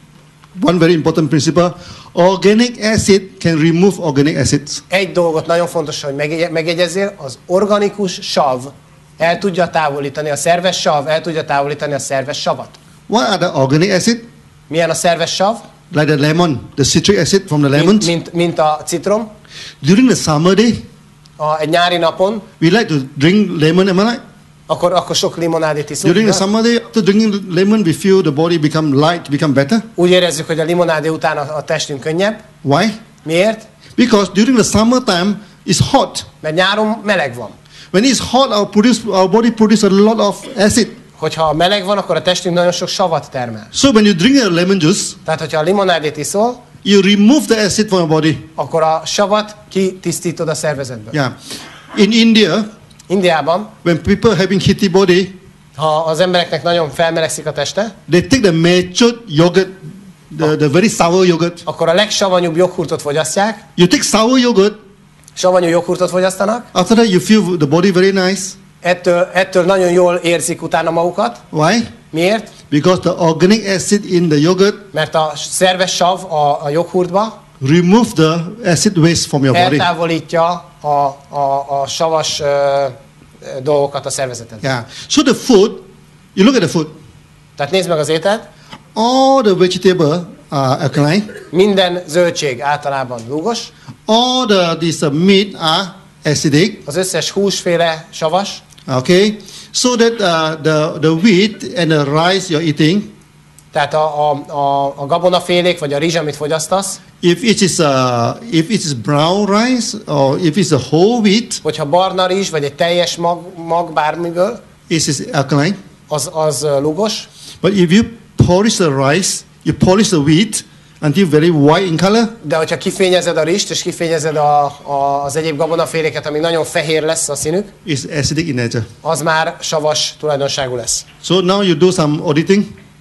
One very important principle. Organic acid can remove organic acids. Egy dolgot nagyon fontos, hogy megjegy- megjegyezzél, az organikus sav el tudja távolítani, a szerves sav el tudja távolítani a szerves savat. What are the organic acid? Milyen a szerves sav? Like the lemon, the citric acid from the Mint, lemons. mint, mint a citrom. During the summer day, A, egy nyári napon, we like to drink lemon, am I right? akkor, akkor sok limonádét iszunk. During the igaz? summer day, after drinking lemon, we feel the body become light, become better. Úgy érezzük, hogy a limonádé után a, a testünk könnyebb. Why? Miért? Because during the summertime, it's hot. Mert nyáron meleg van. When it's hot, our, produce, our body produces a lot of acid. Hogyha meleg van, akkor a testünk nagyon sok savat termel. So when you drink a lemon juice, Tehát, hogyha a limonádét iszol, you remove the acid from your body. akkor a savat kitisztítod a szervezetből. Yeah. In India, Indiában, when people having heaty body, ha az embereknek nagyon felmelegszik a teste, they take the matured yogurt, the, the very sour yogurt. akkor a legsavanyúbb joghurtot fogyasztják, You take sour yogurt, savanyú joghurtot fogyasztanak, after that you feel the body very nice. ettől, ettől nagyon jól érzik utána magukat. Why? Miért? Because the organic acid in the yogurt Mert a szerves sav a, a joghurtba remove the acid waste from your body. eltávolítja a, a, a savas ö, ö, dolgokat a szervezetedből. Yeah. So the food, you look at the food, Tehát nézd meg az ételt, all the vegetable are alkaline, minden zöldség általában lúgos, all the this uh, meat are acidic. az összes húsféle savas, Okay, so that uh, the the wheat and the rice you're eating, tehát a, a, a, a gabonafélék vagy a rizs, amit fogyasztasz, if it is uh, if it is brown rice or if it's a whole wheat, hogyha barna rizs vagy egy teljes mag, mag bármiből, it is alkaline. az, az ö, lúgos, But if you polish the rice, you polish the wheat until very white in color, de hogyha kifényezed a rizst és kifényezed a, a, az egyéb gabonaféléket, amíg nagyon fehér lesz a színük, it's acidic in nature. az már savas tulajdonságú lesz. So now you do some auditing.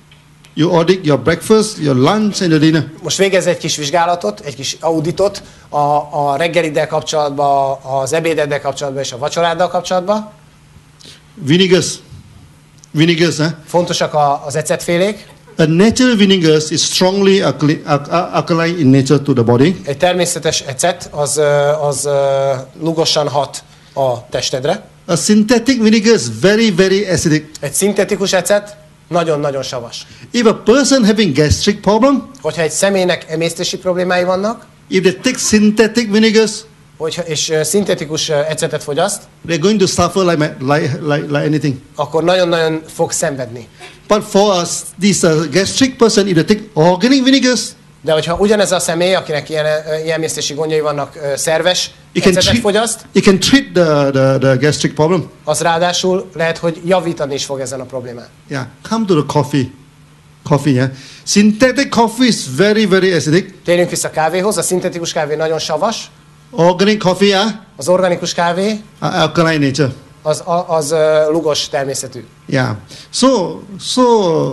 You audit your breakfast, your lunch and your dinner. Most végezz egy kis vizsgálatot, egy kis auditot a, a reggeliddel kapcsolatban, az ebédeddel kapcsolatban és a vacsoráddal kapcsolatban. Vinegars. Vinegars, eh? Fontosak a, az ecetfélék. A natural vinegars is strongly alkali- al- alkaline in nature to the body. Egy természetes ecet az, ö, az ö, lugosan hat a testedre. A synthetic vinegar is very, very acidic. Egy szintetikus ecet nagyon-nagyon savas. If a person having gastric problem, Hogyha egy személynek emésztési problémái vannak, if they take synthetic vinegars, hogyha, és ö, szintetikus ö, ecetet fogyaszt, they're going to suffer like, ma- like, like, like anything. akkor nagyon-nagyon fog szenvedni. But for us, this uh, gastric person, if they take organic vinegars, De hogyha ugyanez a személy, akinek ilyen, ö, ilyen emésztési gondjai vannak, ö, szerves you can, ecetet treat, fogyaszt, you can treat the, the, the gastric problem. az ráadásul lehet, hogy javítani is fog ezen a problémán. Yeah, come to the coffee. Coffee, yeah. Synthetic coffee is very, very acidic. Térjünk vissza a kávéhoz. A szintetikus kávé nagyon savas, Organic coffee, yeah, az organikus kávé are alkaline nature. az, az, az ö, lugos természetű. Yeah. So, so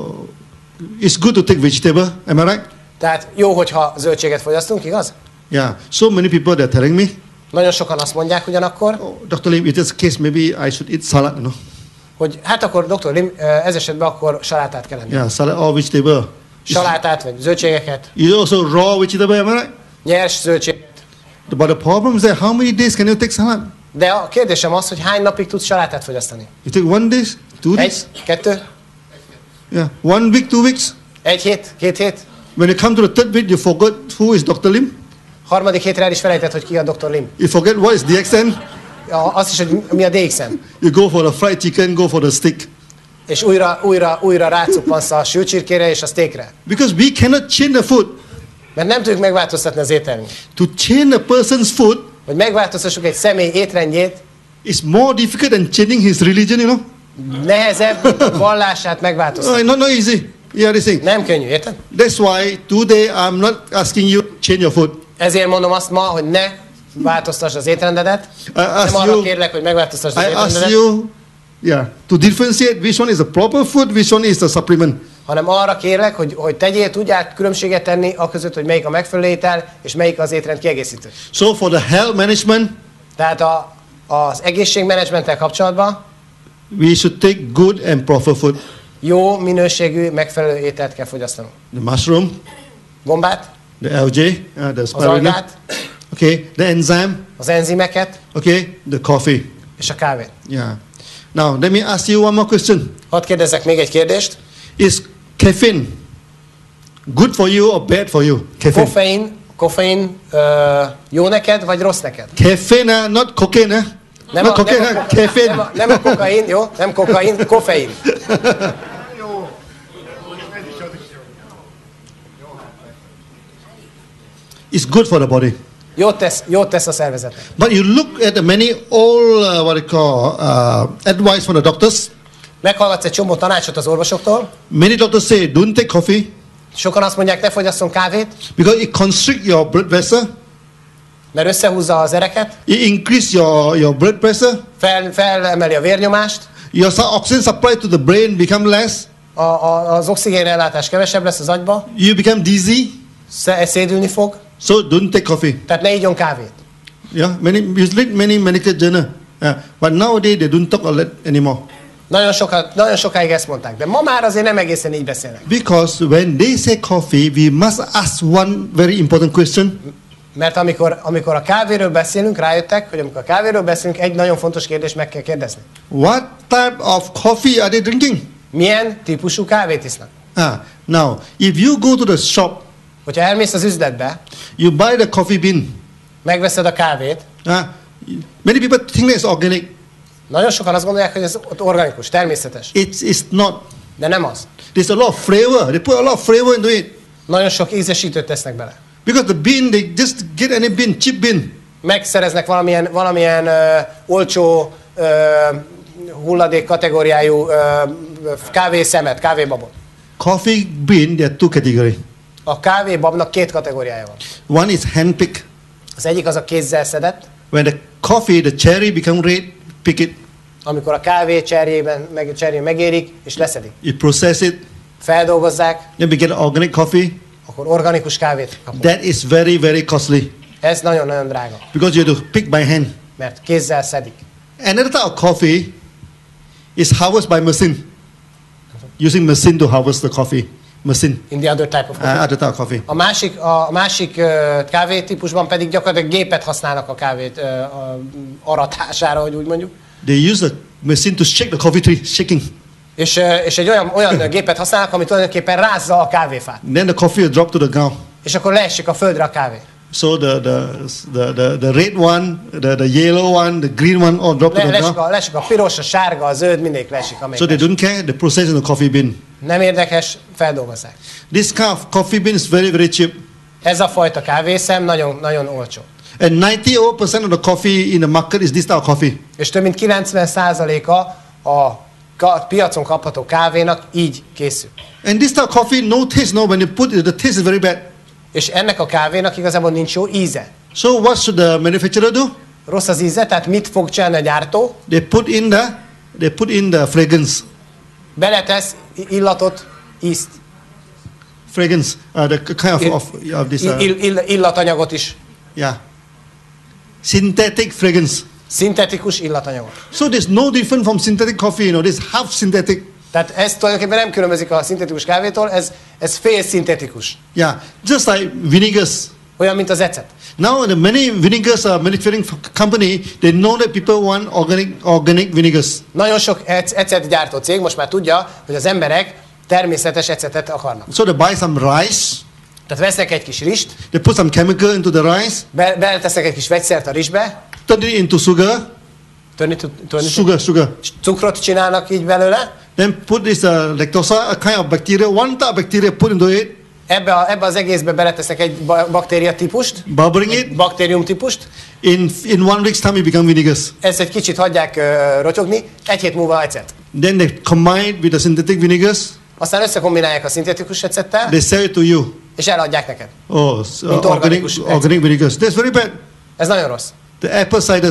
it's good to take vegetable. Am I right? Tehát jó, hogyha zöldséget fogyasztunk, igaz? Yeah. So many people they're telling me, Nagyon sokan azt mondják ugyanakkor, oh, doctor Lim, in this case maybe I should eat salad. You know? hogy hát akkor doktor Lim, ö, ez esetben akkor salátát kell enni. Yeah, salad or vegetable. Salátát, vagy zöldségeket, You also raw vegetable. Am I right? nyers zöldséget. But the problem is that how many days can you take salad? De a kérdésem az, hogy hány napig tudsz salátát fogyasztani? You take one day, two days. Egy, kettő, Yeah, one week, two weeks. egy hét, két hét? When you come to the third week, you forgot who is doctor Lim. Harmadik hétre el is felejtett, hogy ki a doktor Lim. You forget what is D X N. Ja, azt is, hogy mi a D X N. You go for the fried chicken, go for the steak. És újra, újra, újra rácuppansz a sülcsirkére és a steakre. Because we cannot change the food. Mert nem tudjuk megváltoztatni az ételünk. To change a person's food Hogy megváltoztassuk egy személy étrendjét, is more difficult than changing his religion, you know. nehezebb, mint a vallását megváltoztatni. Uh, not, not easy. Yeah, this thing. Nem könnyű, érted? That's why today I'm not asking you to change your food. Ezért mondom azt ma, hogy ne változtass az étrendedet. I ask Nem arra you, kérlek, hogy megváltoztass az I ask étrendedet, you, yeah, to differentiate which one is the proper food, which one is the supplement. hanem arra kérlek, hogy, hogy tegyél, tudjál különbséget tenni a között, hogy melyik a megfelelő étel, és melyik az étrend kiegészítő. So for the health management, Tehát a, az egészségmenedzsmenttel kapcsolatban we should take good and proper food. jó minőségű, megfelelő ételt kell fogyasztanunk. The mushroom, Gombát, the L J, uh, the az spirulina. algát, Okay, the enzyme. az enzimeket Okay, the coffee. és a kávét. Yeah. Now let me ask you one more question. Hadd kérdezzek még egy kérdést. Is caffeine good for you or bad for you? Caffeine. Koffein, koffein uh, jó neked, vagy rossz neked? Caffeine, uh, not cocaine. Uh. Nem not a, cocaine, nem, uh, a, caffeine. nem, a, nem a kokain, jó? Nem kokain, koffein. It's good for the body. Jót tesz, jót tesz a szervezetnek. But you look at the many old, uh, what you call, uh, advice from the doctors. Meghallgatsz egy csomó tanácsot az orvosoktól. Many doctors say don't take coffee Sokan azt mondják, ne fogyasszon kávét, because it constrict your blood vessel. mert összehúzza az ereket, It increase your, your blood pressure. fel, felemeli a vérnyomást, Your su- oxygen supply to the brain become less. a, a, az oxigénellátás kevesebb lesz az agyba, You become dizzy. sze- szédülni fog, So don't take coffee. tehát ne igyon kávét. Yeah, many you read many medical journal. Yeah, but nowadays they don't talk a lot anymore Nagyon, sokat, nagyon sokáig ezt mondták, de ma már azért nem egészen így beszélnek. because when they say coffee, we must ask one very important question: Mert amikor, amikor a kávéről beszélünk, rájöttek, hogy amikor a kávéről beszélünk, egy nagyon fontos kérdést meg kell kérdezni. What type of coffee are they drinking? Milyen típusú kávét isznak? Ah, now if you go to the shop, Hogyha elmész az üzletbe, you buy the coffee bean. megveszed a kávét, Ah, many people think it's organic. nagyon sokan azt gondolják, hogy ez ott organikus, természetes. It's it's not. De nem az. There's a lot of flavor. They put a lot of flavor into it Nagyon sok ízesítőt tesznek bele. because the bean they just get any bean, cheap bean. Megszereznek valamilyen, valamilyen ö, olcsó ö, hulladék kategóriájú ö, kávészemet, kávébabot. Coffee bean, there are two categories. A kávébabnak két kategóriája van. One is handpicked. Az egyik az a kézzel szedett, When the coffee, the cherry become red, pick it. amikor a kávé cserjében meg, cserjén megérik, és leszedik. You process it. feldolgozzák, then we get organic coffee. akkor organikus kávét kapunk. That is very, very costly Ez nagyon-nagyon drága, because you have to pick by hand. mert kézzel szedik. Another type of coffee is harvested by machine, using machine to harvest the coffee. Machine, In the other type of uh, coffee. other type of coffee. A másik, a másik uh, kávétípusban pedig gyakorlatilag gépet használnak a kávét uh, a aratására, hogy úgy mondjuk. They use a machine to shake the coffee tree, shaking. És, uh, és egy olyan, olyan gépet használnak, ami tulajdonképpen rázza a kávéfát. Then the coffee will drop to the ground. És akkor leesik a földre a kávé. So the the the the, the red one, the, the yellow one, the green one all drop to Le, the leesik, ground. a, leesik a piros, a sárga, a zöld, mindegyik leesik. So they Leesik. don't care the process in the coffee bean. Nem érdekes, feldolgozzák. This kind of coffee bean is very very cheap. Ez a fajta kávészem nagyon, nagyon olcsó. And ninety percent of the coffee in the market is this type of coffee. És több mint kilencven százaléka a ka- piacon kapható kávénak így készül. And this type of coffee, no taste, no. When you put it, the taste is very bad. És ennek a kávénak igazából nincs jó íze. So what should the manufacturer do? Rossz az íze, tehát mit fog csinálni a gyártó? They put in the they put in the fragrance, Beletesz illatot, ízt, fragrance, uh, the kind of, Il- of, of this, uh, ill, ill, illatanyagot is. yeah, synthetic fragrance. Szintetikus illatanyagot. So there's no different from synthetic coffee. You know, this half synthetic. Tehát ez tulajdonképpen nem különbözik a szintetikus kávétól, ez, ez fél szintetikus. Yeah, just like vinegars. Olyan, mint az ecet. Now the many vinegars uh, manufacturing f- company, they know that people want organic organic vinegars. Nagyon sok ec- ecet gyártó cég most már tudja, hogy az emberek természetes ecetet akarnak. So they buy some rice, Tehát vesznek egy kis rist, they put some chemical into the rice, be, beletesznek egy kis vegyszert a rizsbe, turn it into sugar, törni, törni, sugar, sugar. cukrot csinálnak így belőle, Then put this uh, lactosa, a kind of bacteria, one type of bacteria put into it, ebbe, a, ebbe az egészbe beletesznek egy ba- baktérium típust, bubbling it. baktérium típust, In in one week's time, it become vinegars. ezt egy kicsit hagyják uh, rotyogni, egy hét múlva ecet. Then they combine with the synthetic vinegars. Aztán összekombinálják a szintetikus ecettel, They sell it to you. és eladják neked. Oh, so Mint organic, organikus organic vinegars. That's very bad. Ez nagyon rossz. The apple ciders,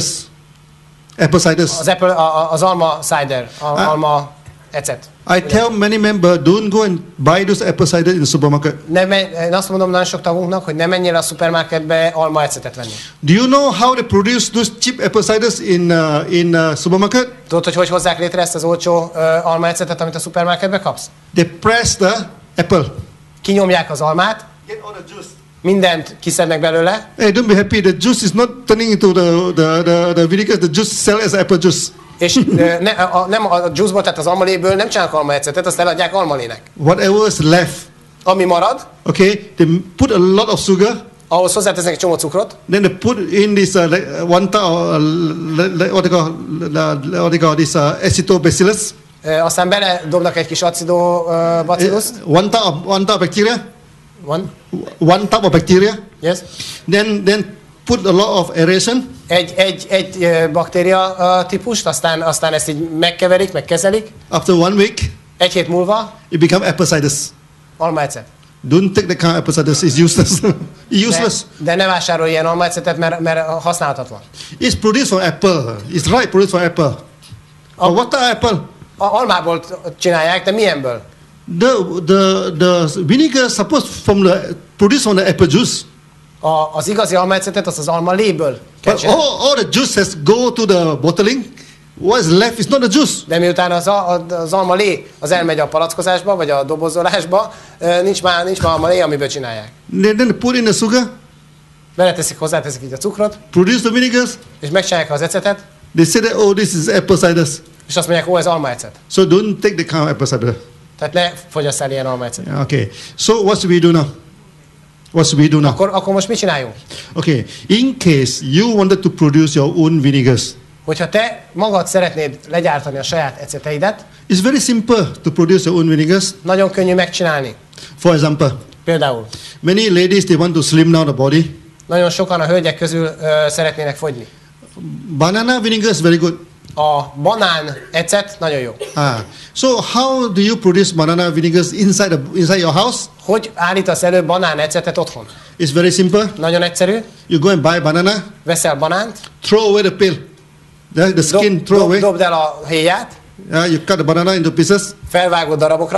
apple ciders. Az, Apple, a, a- az alma cider, a, Ah. alma ecet. I tell many members, don't go and buy those apple cider in the supermarket. Ne menj, én azt mondom nagyon sok tagunknak, hogy ne menjél a szupermarketbe alma ecetet venni. Do you know how they produce those cheap apple ciders in uh, in uh, supermarket? Tudod, hogy hogy hozzák létre ezt az olcsó uh, alma ecetet, amit a szupermarketbe kapsz? They press the apple. Kinyomják az almát, Get all the juice. mindent kiszednek belőle, Hey, don't be happy. The juice is not turning into the the the, the vinegar. The juice sell as apple juice. és uh, ne, a, nem a juiceból, tehát az almaléből nem csinálnak alma ecetet, azt eladják almalének. Whatever is left, Ami marad, okay, they put a lot of sugar. ahhoz hozzátesznek egy csomó cukrot, Then they put in this uh, like, uh, one type of, uh, le- le- what they call uh, what they call this uh, acetobacillus. uh, aztán beledobnak egy kis acidó uh, bacillust. Uh, one type of one type of bacteria. Van? One type of bacteria. Yes? Then then put a lot of aeration. Egy, egy, egy uh, baktéria uh, típust, aztán, aztán ezt így megkeverik, megkezelik. After one week, Egy hét múlva it become apple ciders. almaecet. Don't take the kind of apple ciders. It's useless. It's useless. De, de ne vásárolj ilyen almaecetet, mert, mert használhatatlan. It's produced from apple. It's right produced from apple. Oh. But what type of apple? A almából t- csinálják, de milyenből? The the the vinegar supposed from the produced from the apple juice. A, az igazi almaecetet azt az alma léből kell But csinálni. all, all the juice has go to the bottling. What is left is not the juice. De miután az, a, az alma lé az elmegy a palackozásba, vagy a dobozolásba, ö, nincs már, nincs már alma lé, amiből csinálják. Then, then they put in the sugar, Beleteszik, hozzáteszik így a cukrot, produce the vinegars. és megcsinálják az ecetet, They say that, oh, this is apple ciders. és azt mondják, ó, ez almaecet. So don't take the kind of apple cider. Tehát ne fogyasz el ilyen almaecet. Yeah, okay. So what should we do now? What should we do now? Akkor, akkor most mit csináljunk? Okay. In case you wanted to produce your own vinegars, Hogyha te magad szeretnéd legyártani a saját eceteidet, it's very simple to produce your own vinegars. nagyon könnyű megcsinálni. For example, Például, many ladies, they want to slim down the body. nagyon sokan a hölgyek közül ö, szeretnének fogyni. Banana vinegar is very good. A banán ecet nagyon jó. Ah. So how do you produce banana vinegars inside the, inside your house? Hogy állítasz elő banán ecetet otthon? It's very simple. Nagyon egyszerű. You go and buy banana, Veszel banánt, throw away the peel. The, the skin, dob, throw dob, away. dobd el a héját, Yeah, you cut the banana into pieces. felvágod darabokra,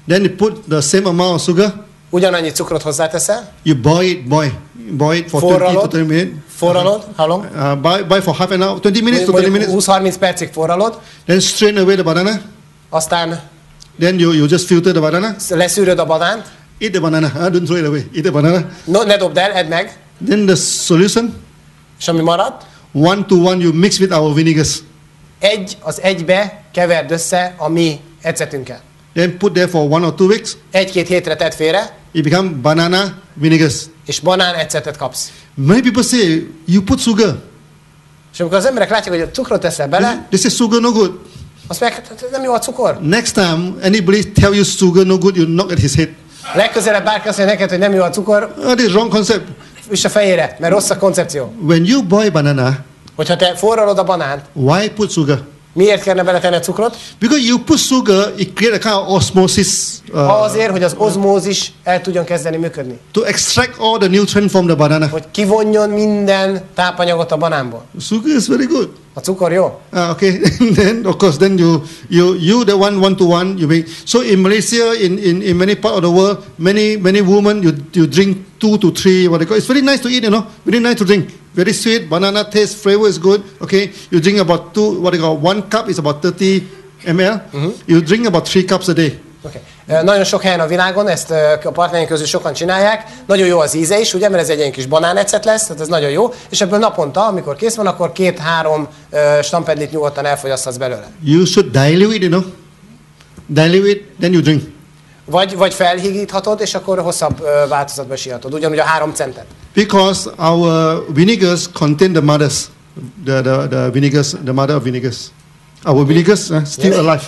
Then you put the same amount of sugar. Ugyanannyi cukrot hozzáteszel, You boil it, boil, boil it for twenty to forralod, thirty minutes. forralod, how long? Uh, boil, boil for half an hour, twenty minutes to thirty Mondjuk minutes. húsz-harminc percig forralod, Then strain away the banana. aztán Then you, you just filter the banana. leszűröd a banánt, Eat the banana. Uh, don't throw it away. Eat the banana. no, ne dobd el, edd meg, Then the solution, és ami maradt, one to one, you mix with our vinegars. egy az egybe keverd össze a mi ecetünkkel. Then put there for one or two weeks. Egy-két hétre tedd félre, It become banana vinegars. és banán ecetet kapsz. Many people say, you put sugar. És amikor az emberek látják, hogy a cukrot teszel bele, They say sugar no good. azt meg, hát nem jó a cukor. Next time anybody tell you sugar no good, you knock at his head. Legközelebb bárki azt mondja neked, hogy nem jó a cukor, Uh, this is wrong concept. üss a fejére, mert rossz a koncepció. When you boil banana, Hogyha te forralod a banánt, why put sugar? miért kellene beletenni a cukrot? Because you put sugar, it create a kind of osmosis uh, Azért, hogy az ozmózis el tudjon kezdeni működni. to extract all the nutrient from the banana. Hogy kivonjon minden tápanyagot a banánból. Sugar is very good. A cukor jó? Uh, okay, then of course, then you you you the one one to one you make. So in Malaysia, in, in, in many part of the world, many many women you you drink two to three what they call. It's very nice to eat, you know, very nice to drink. Very sweet, banana taste, flavor is good. Okay, you drink about two what they call one cup is about thirty milliliters. You drink about three cups a day. Okay. Nagyon sok helyen a világon, ezt a partnereink közül sokan csinálják. Nagyon jó az íze is, ugye, mert ez egy ilyen kis banánecet lesz, tehát ez nagyon jó. És ebből naponta, amikor kész van, akkor két-három uh, stampedlit nyugodtan elfogyaszthatsz belőle. You should dilute it, you know. Dilute it, then you drink. Vagy, vagy felhígíthatod, és akkor hosszabb uh, változatba sihatod. Ugyanúgy a három centet. Because our vinegars contain the mothers, the, the, the vinegars, the mother of vinegars. Our vinegars uh, still Yes. alive.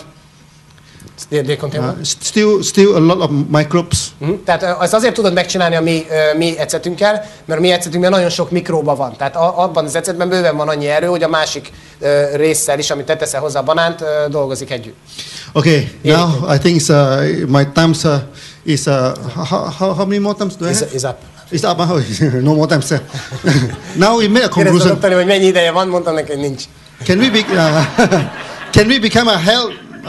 They, they contain Uh, what? still, still a lot of microbes. Mhm. Tehát uh, azt azért tudod megcsinálni a mi, uh, mi ecetünkkel, mert a mi ecetünkben nagyon sok mikróba van. Tehát a, abban az ecetben bőven van annyi erő, hogy a másik uh, résszel is, amit te teszel hozzá a banánt, uh, dolgozik együtt. Okay, now I think it's, uh, my times uh, is uh, how, how, how many more times do I Is, have? is up. It's up. huh? No more times. sir. Now we made a Kérdeztem conclusion. oktani, hogy mennyi ideje van, mondtam neki, hogy nincs. Can we, be, uh, can we become a health uh,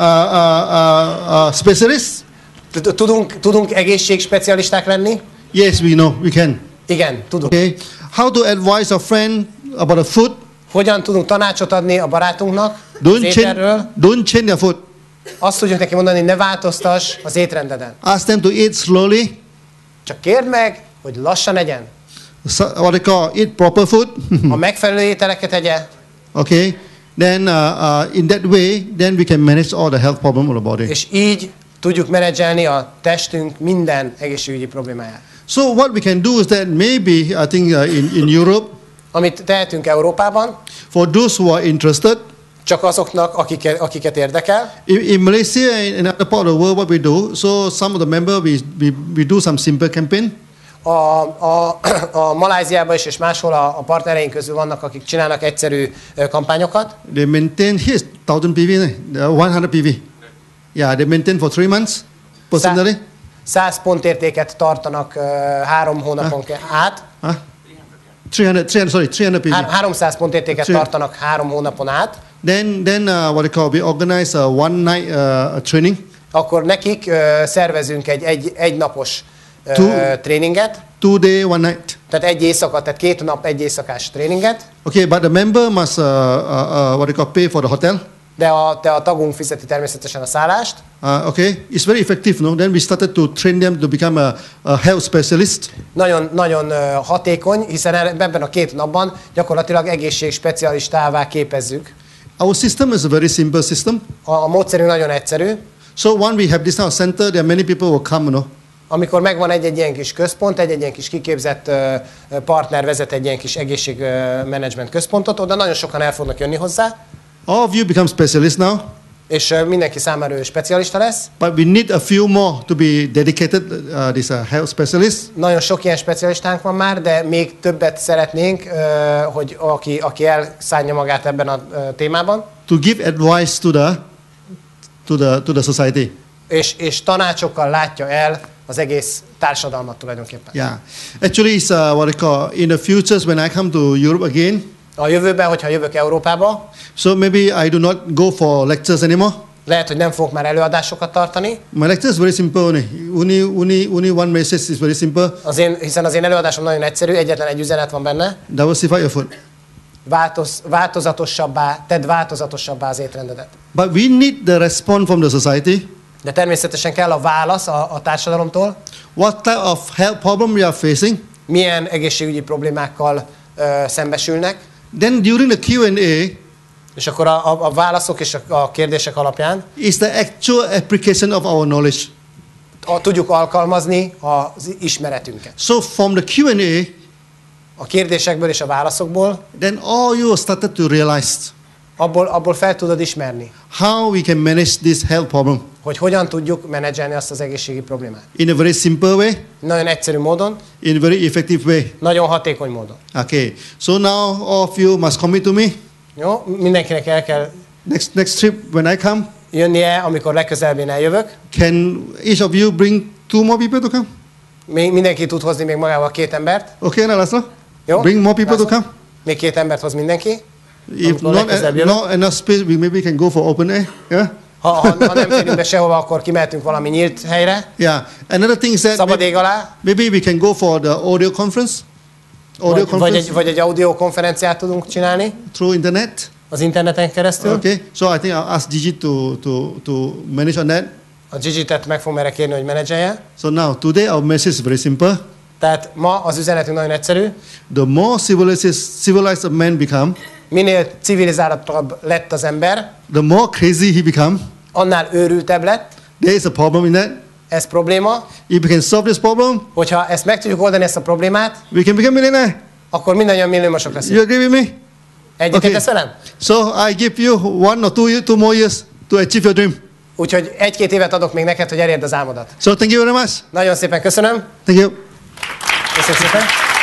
uh, uh, uh, specialist? Tudunk, tudunk egészségspecialisták lenni? Yes, we know we can. Igen, tudunk. Okay, how to advise a friend about a food? Hogyan tudunk tanácsot adni a barátunknak az Don't change, ételről? don't change their food. Azt tudjuk neki mondani, hogy ne változtass az étrendeden. Ask them to eat slowly. Csak kérd meg, hogy lassan egyen. So, what they call eat proper food. A megfelelő ételeket egye, Okay, then uh, uh, in that way, then we can manage all the health problem of the body. és így tudjuk menedzselni a testünk minden egészségügyi problémáját. So what we can do is that maybe I think uh, in in Europe, Amit tehetünk Európában, for those who are interested, csak azoknak, akiket, akiket érdekel. in, in Malaysia and in other part of the world, what we do. So some of the members we we, we do some simple campaign. A, a, a Maláziában is és máshol a, a partnereink közül vannak, akik csinálnak egyszerű ö, kampányokat. They maintain here's thousand P V, uh, one hundred P V. Yeah, they maintain for three months personally. száz pontértéket tartanak ö, három hónapon ke- át. Huh? three hundred, three hundred, sorry, three hundred P V. Há- háromszáz pontértéket Three- tartanak három hónapon át. Then, then uh, what they call, we organize a one night uh, training. Akkor nekik ö, szervezünk egy, egy egynapos ö, Two- tréninget. Two day, one night. Tehát egy éjszaka, tehát két nap, egy éjszakás tréninget. Okay, but the member must uh, uh, uh, what they call, pay for the hotel. De a, de a tagunk fizeti természetesen a szállást. Uh, okay, it's very effective. No, then we started to train them to become a, a health specialist. Nagyon, nagyon ö, hatékony, hiszen er- ebben a két napban gyakorlatilag egészségspecialistává képezzük. Our system is a very simple system. A, a módszerünk nagyon egyszerű. So when we have this kind of center, there are many people who come. You know, Amikor megvan egy-egy ilyen kis központ, egy-egy ilyen kis kiképzett ö, ö, partner vezet egy ilyen kis egészségmenedzsment központot, oda nagyon sokan el fognak jönni hozzá, all of you become specialists now. és ö, mindenki számára ő specialista lesz. But we need a few more to be dedicated. Uh, this uh, health specialist. Nagyon sok ilyen specialistánk van már, de még többet szeretnénk, ö, hogy aki, aki elszánja magát ebben a ö, témában, To give advice to the to the to the society. és, és tanácsokkal látja el az egész társadalmat tulajdonképpen. Yeah, actually, it's uh, what I call in the futures when I come to Europe again. A jövőben, hogyha jövök Európába, So maybe I do not go for lectures anymore. Lehet, hogy nem fogok már előadásokat tartani. My lecture is very simple only. Only, only, only one message is very simple. Az én, hiszen az én előadásom nagyon egyszerű, egyetlen egy üzenet van benne. Diversify your food. Változ, változatosabbá, tedd változatosabbá az étrendedet. But we need the response from the society. De természetesen kell a válasz a, a társadalomtól. What type of health problem we are facing? Milyen egészségügyi problémákkal ö, szembesülnek. Then during the Q and A, És akkor a, a, a válaszok és a, a kérdések alapján is the actual application of our knowledge. a, tudjuk alkalmazni az ismeretünket. So from the Q and A, A kérdésekből és a válaszokból then all you started to realize abból, abból fel tudod ismerni, how we can manage this health problem hogy hogyan tudjuk menedzselni azt az egészségi problémát. in a very simple way, Nagyon egyszerű módon, in a very effective way. nagyon hatékony módon. Okay. So now all of you must commit to me. Jó? Mindenkinek el kell Next next trip when I come, jönnie, amikor legközelebb én eljövök. can each of you bring two more people to come? Még mindenki tud hozni még magával két embert. Okay, now Laszlo? Jó? Bring more people to László? come. Még két embert hoz mindenki. If Amikor not, legközelebb uh, jövök. not enough space, we maybe can go for open air. Yeah. Ha, ha, ha nem férünk be sehova, akkor kimehetünk valami nyílt helyre, Yeah. Another thing is that szabad maybe, ég alá, maybe we can go for the audio conference. Audio vagy, vagy, conference egy, vagy egy audiokonferenciát tudunk csinálni through internet. az interneten keresztül. Okay. So I think I'll ask Gigi to to to manage on that. A Gigi-tet meg fogom erre kérni, hogy menedzselje. So now today our message is very simple. Tehát ma az üzenetünk nagyon egyszerű. The more civilized civilized a man become, Minél civilizáltabb lett az ember, the more crazy he become. annál őrültebb lett. There is a problem in that. Ez probléma. If we can solve this problem, Hogyha ezt meg tudjuk oldani, ezt a problémát, we can become millionaire. akkor mindannyian milliómosok leszünk. You agree with me? Egyetértesz velem? So I give you one or two, year- two more years to achieve your dream. Úgyhogy egy-két évet adok még neked, hogy elérd az álmodat. So thank you very much. Nagyon szépen köszönöm. Thank you. Köszönöm szépen.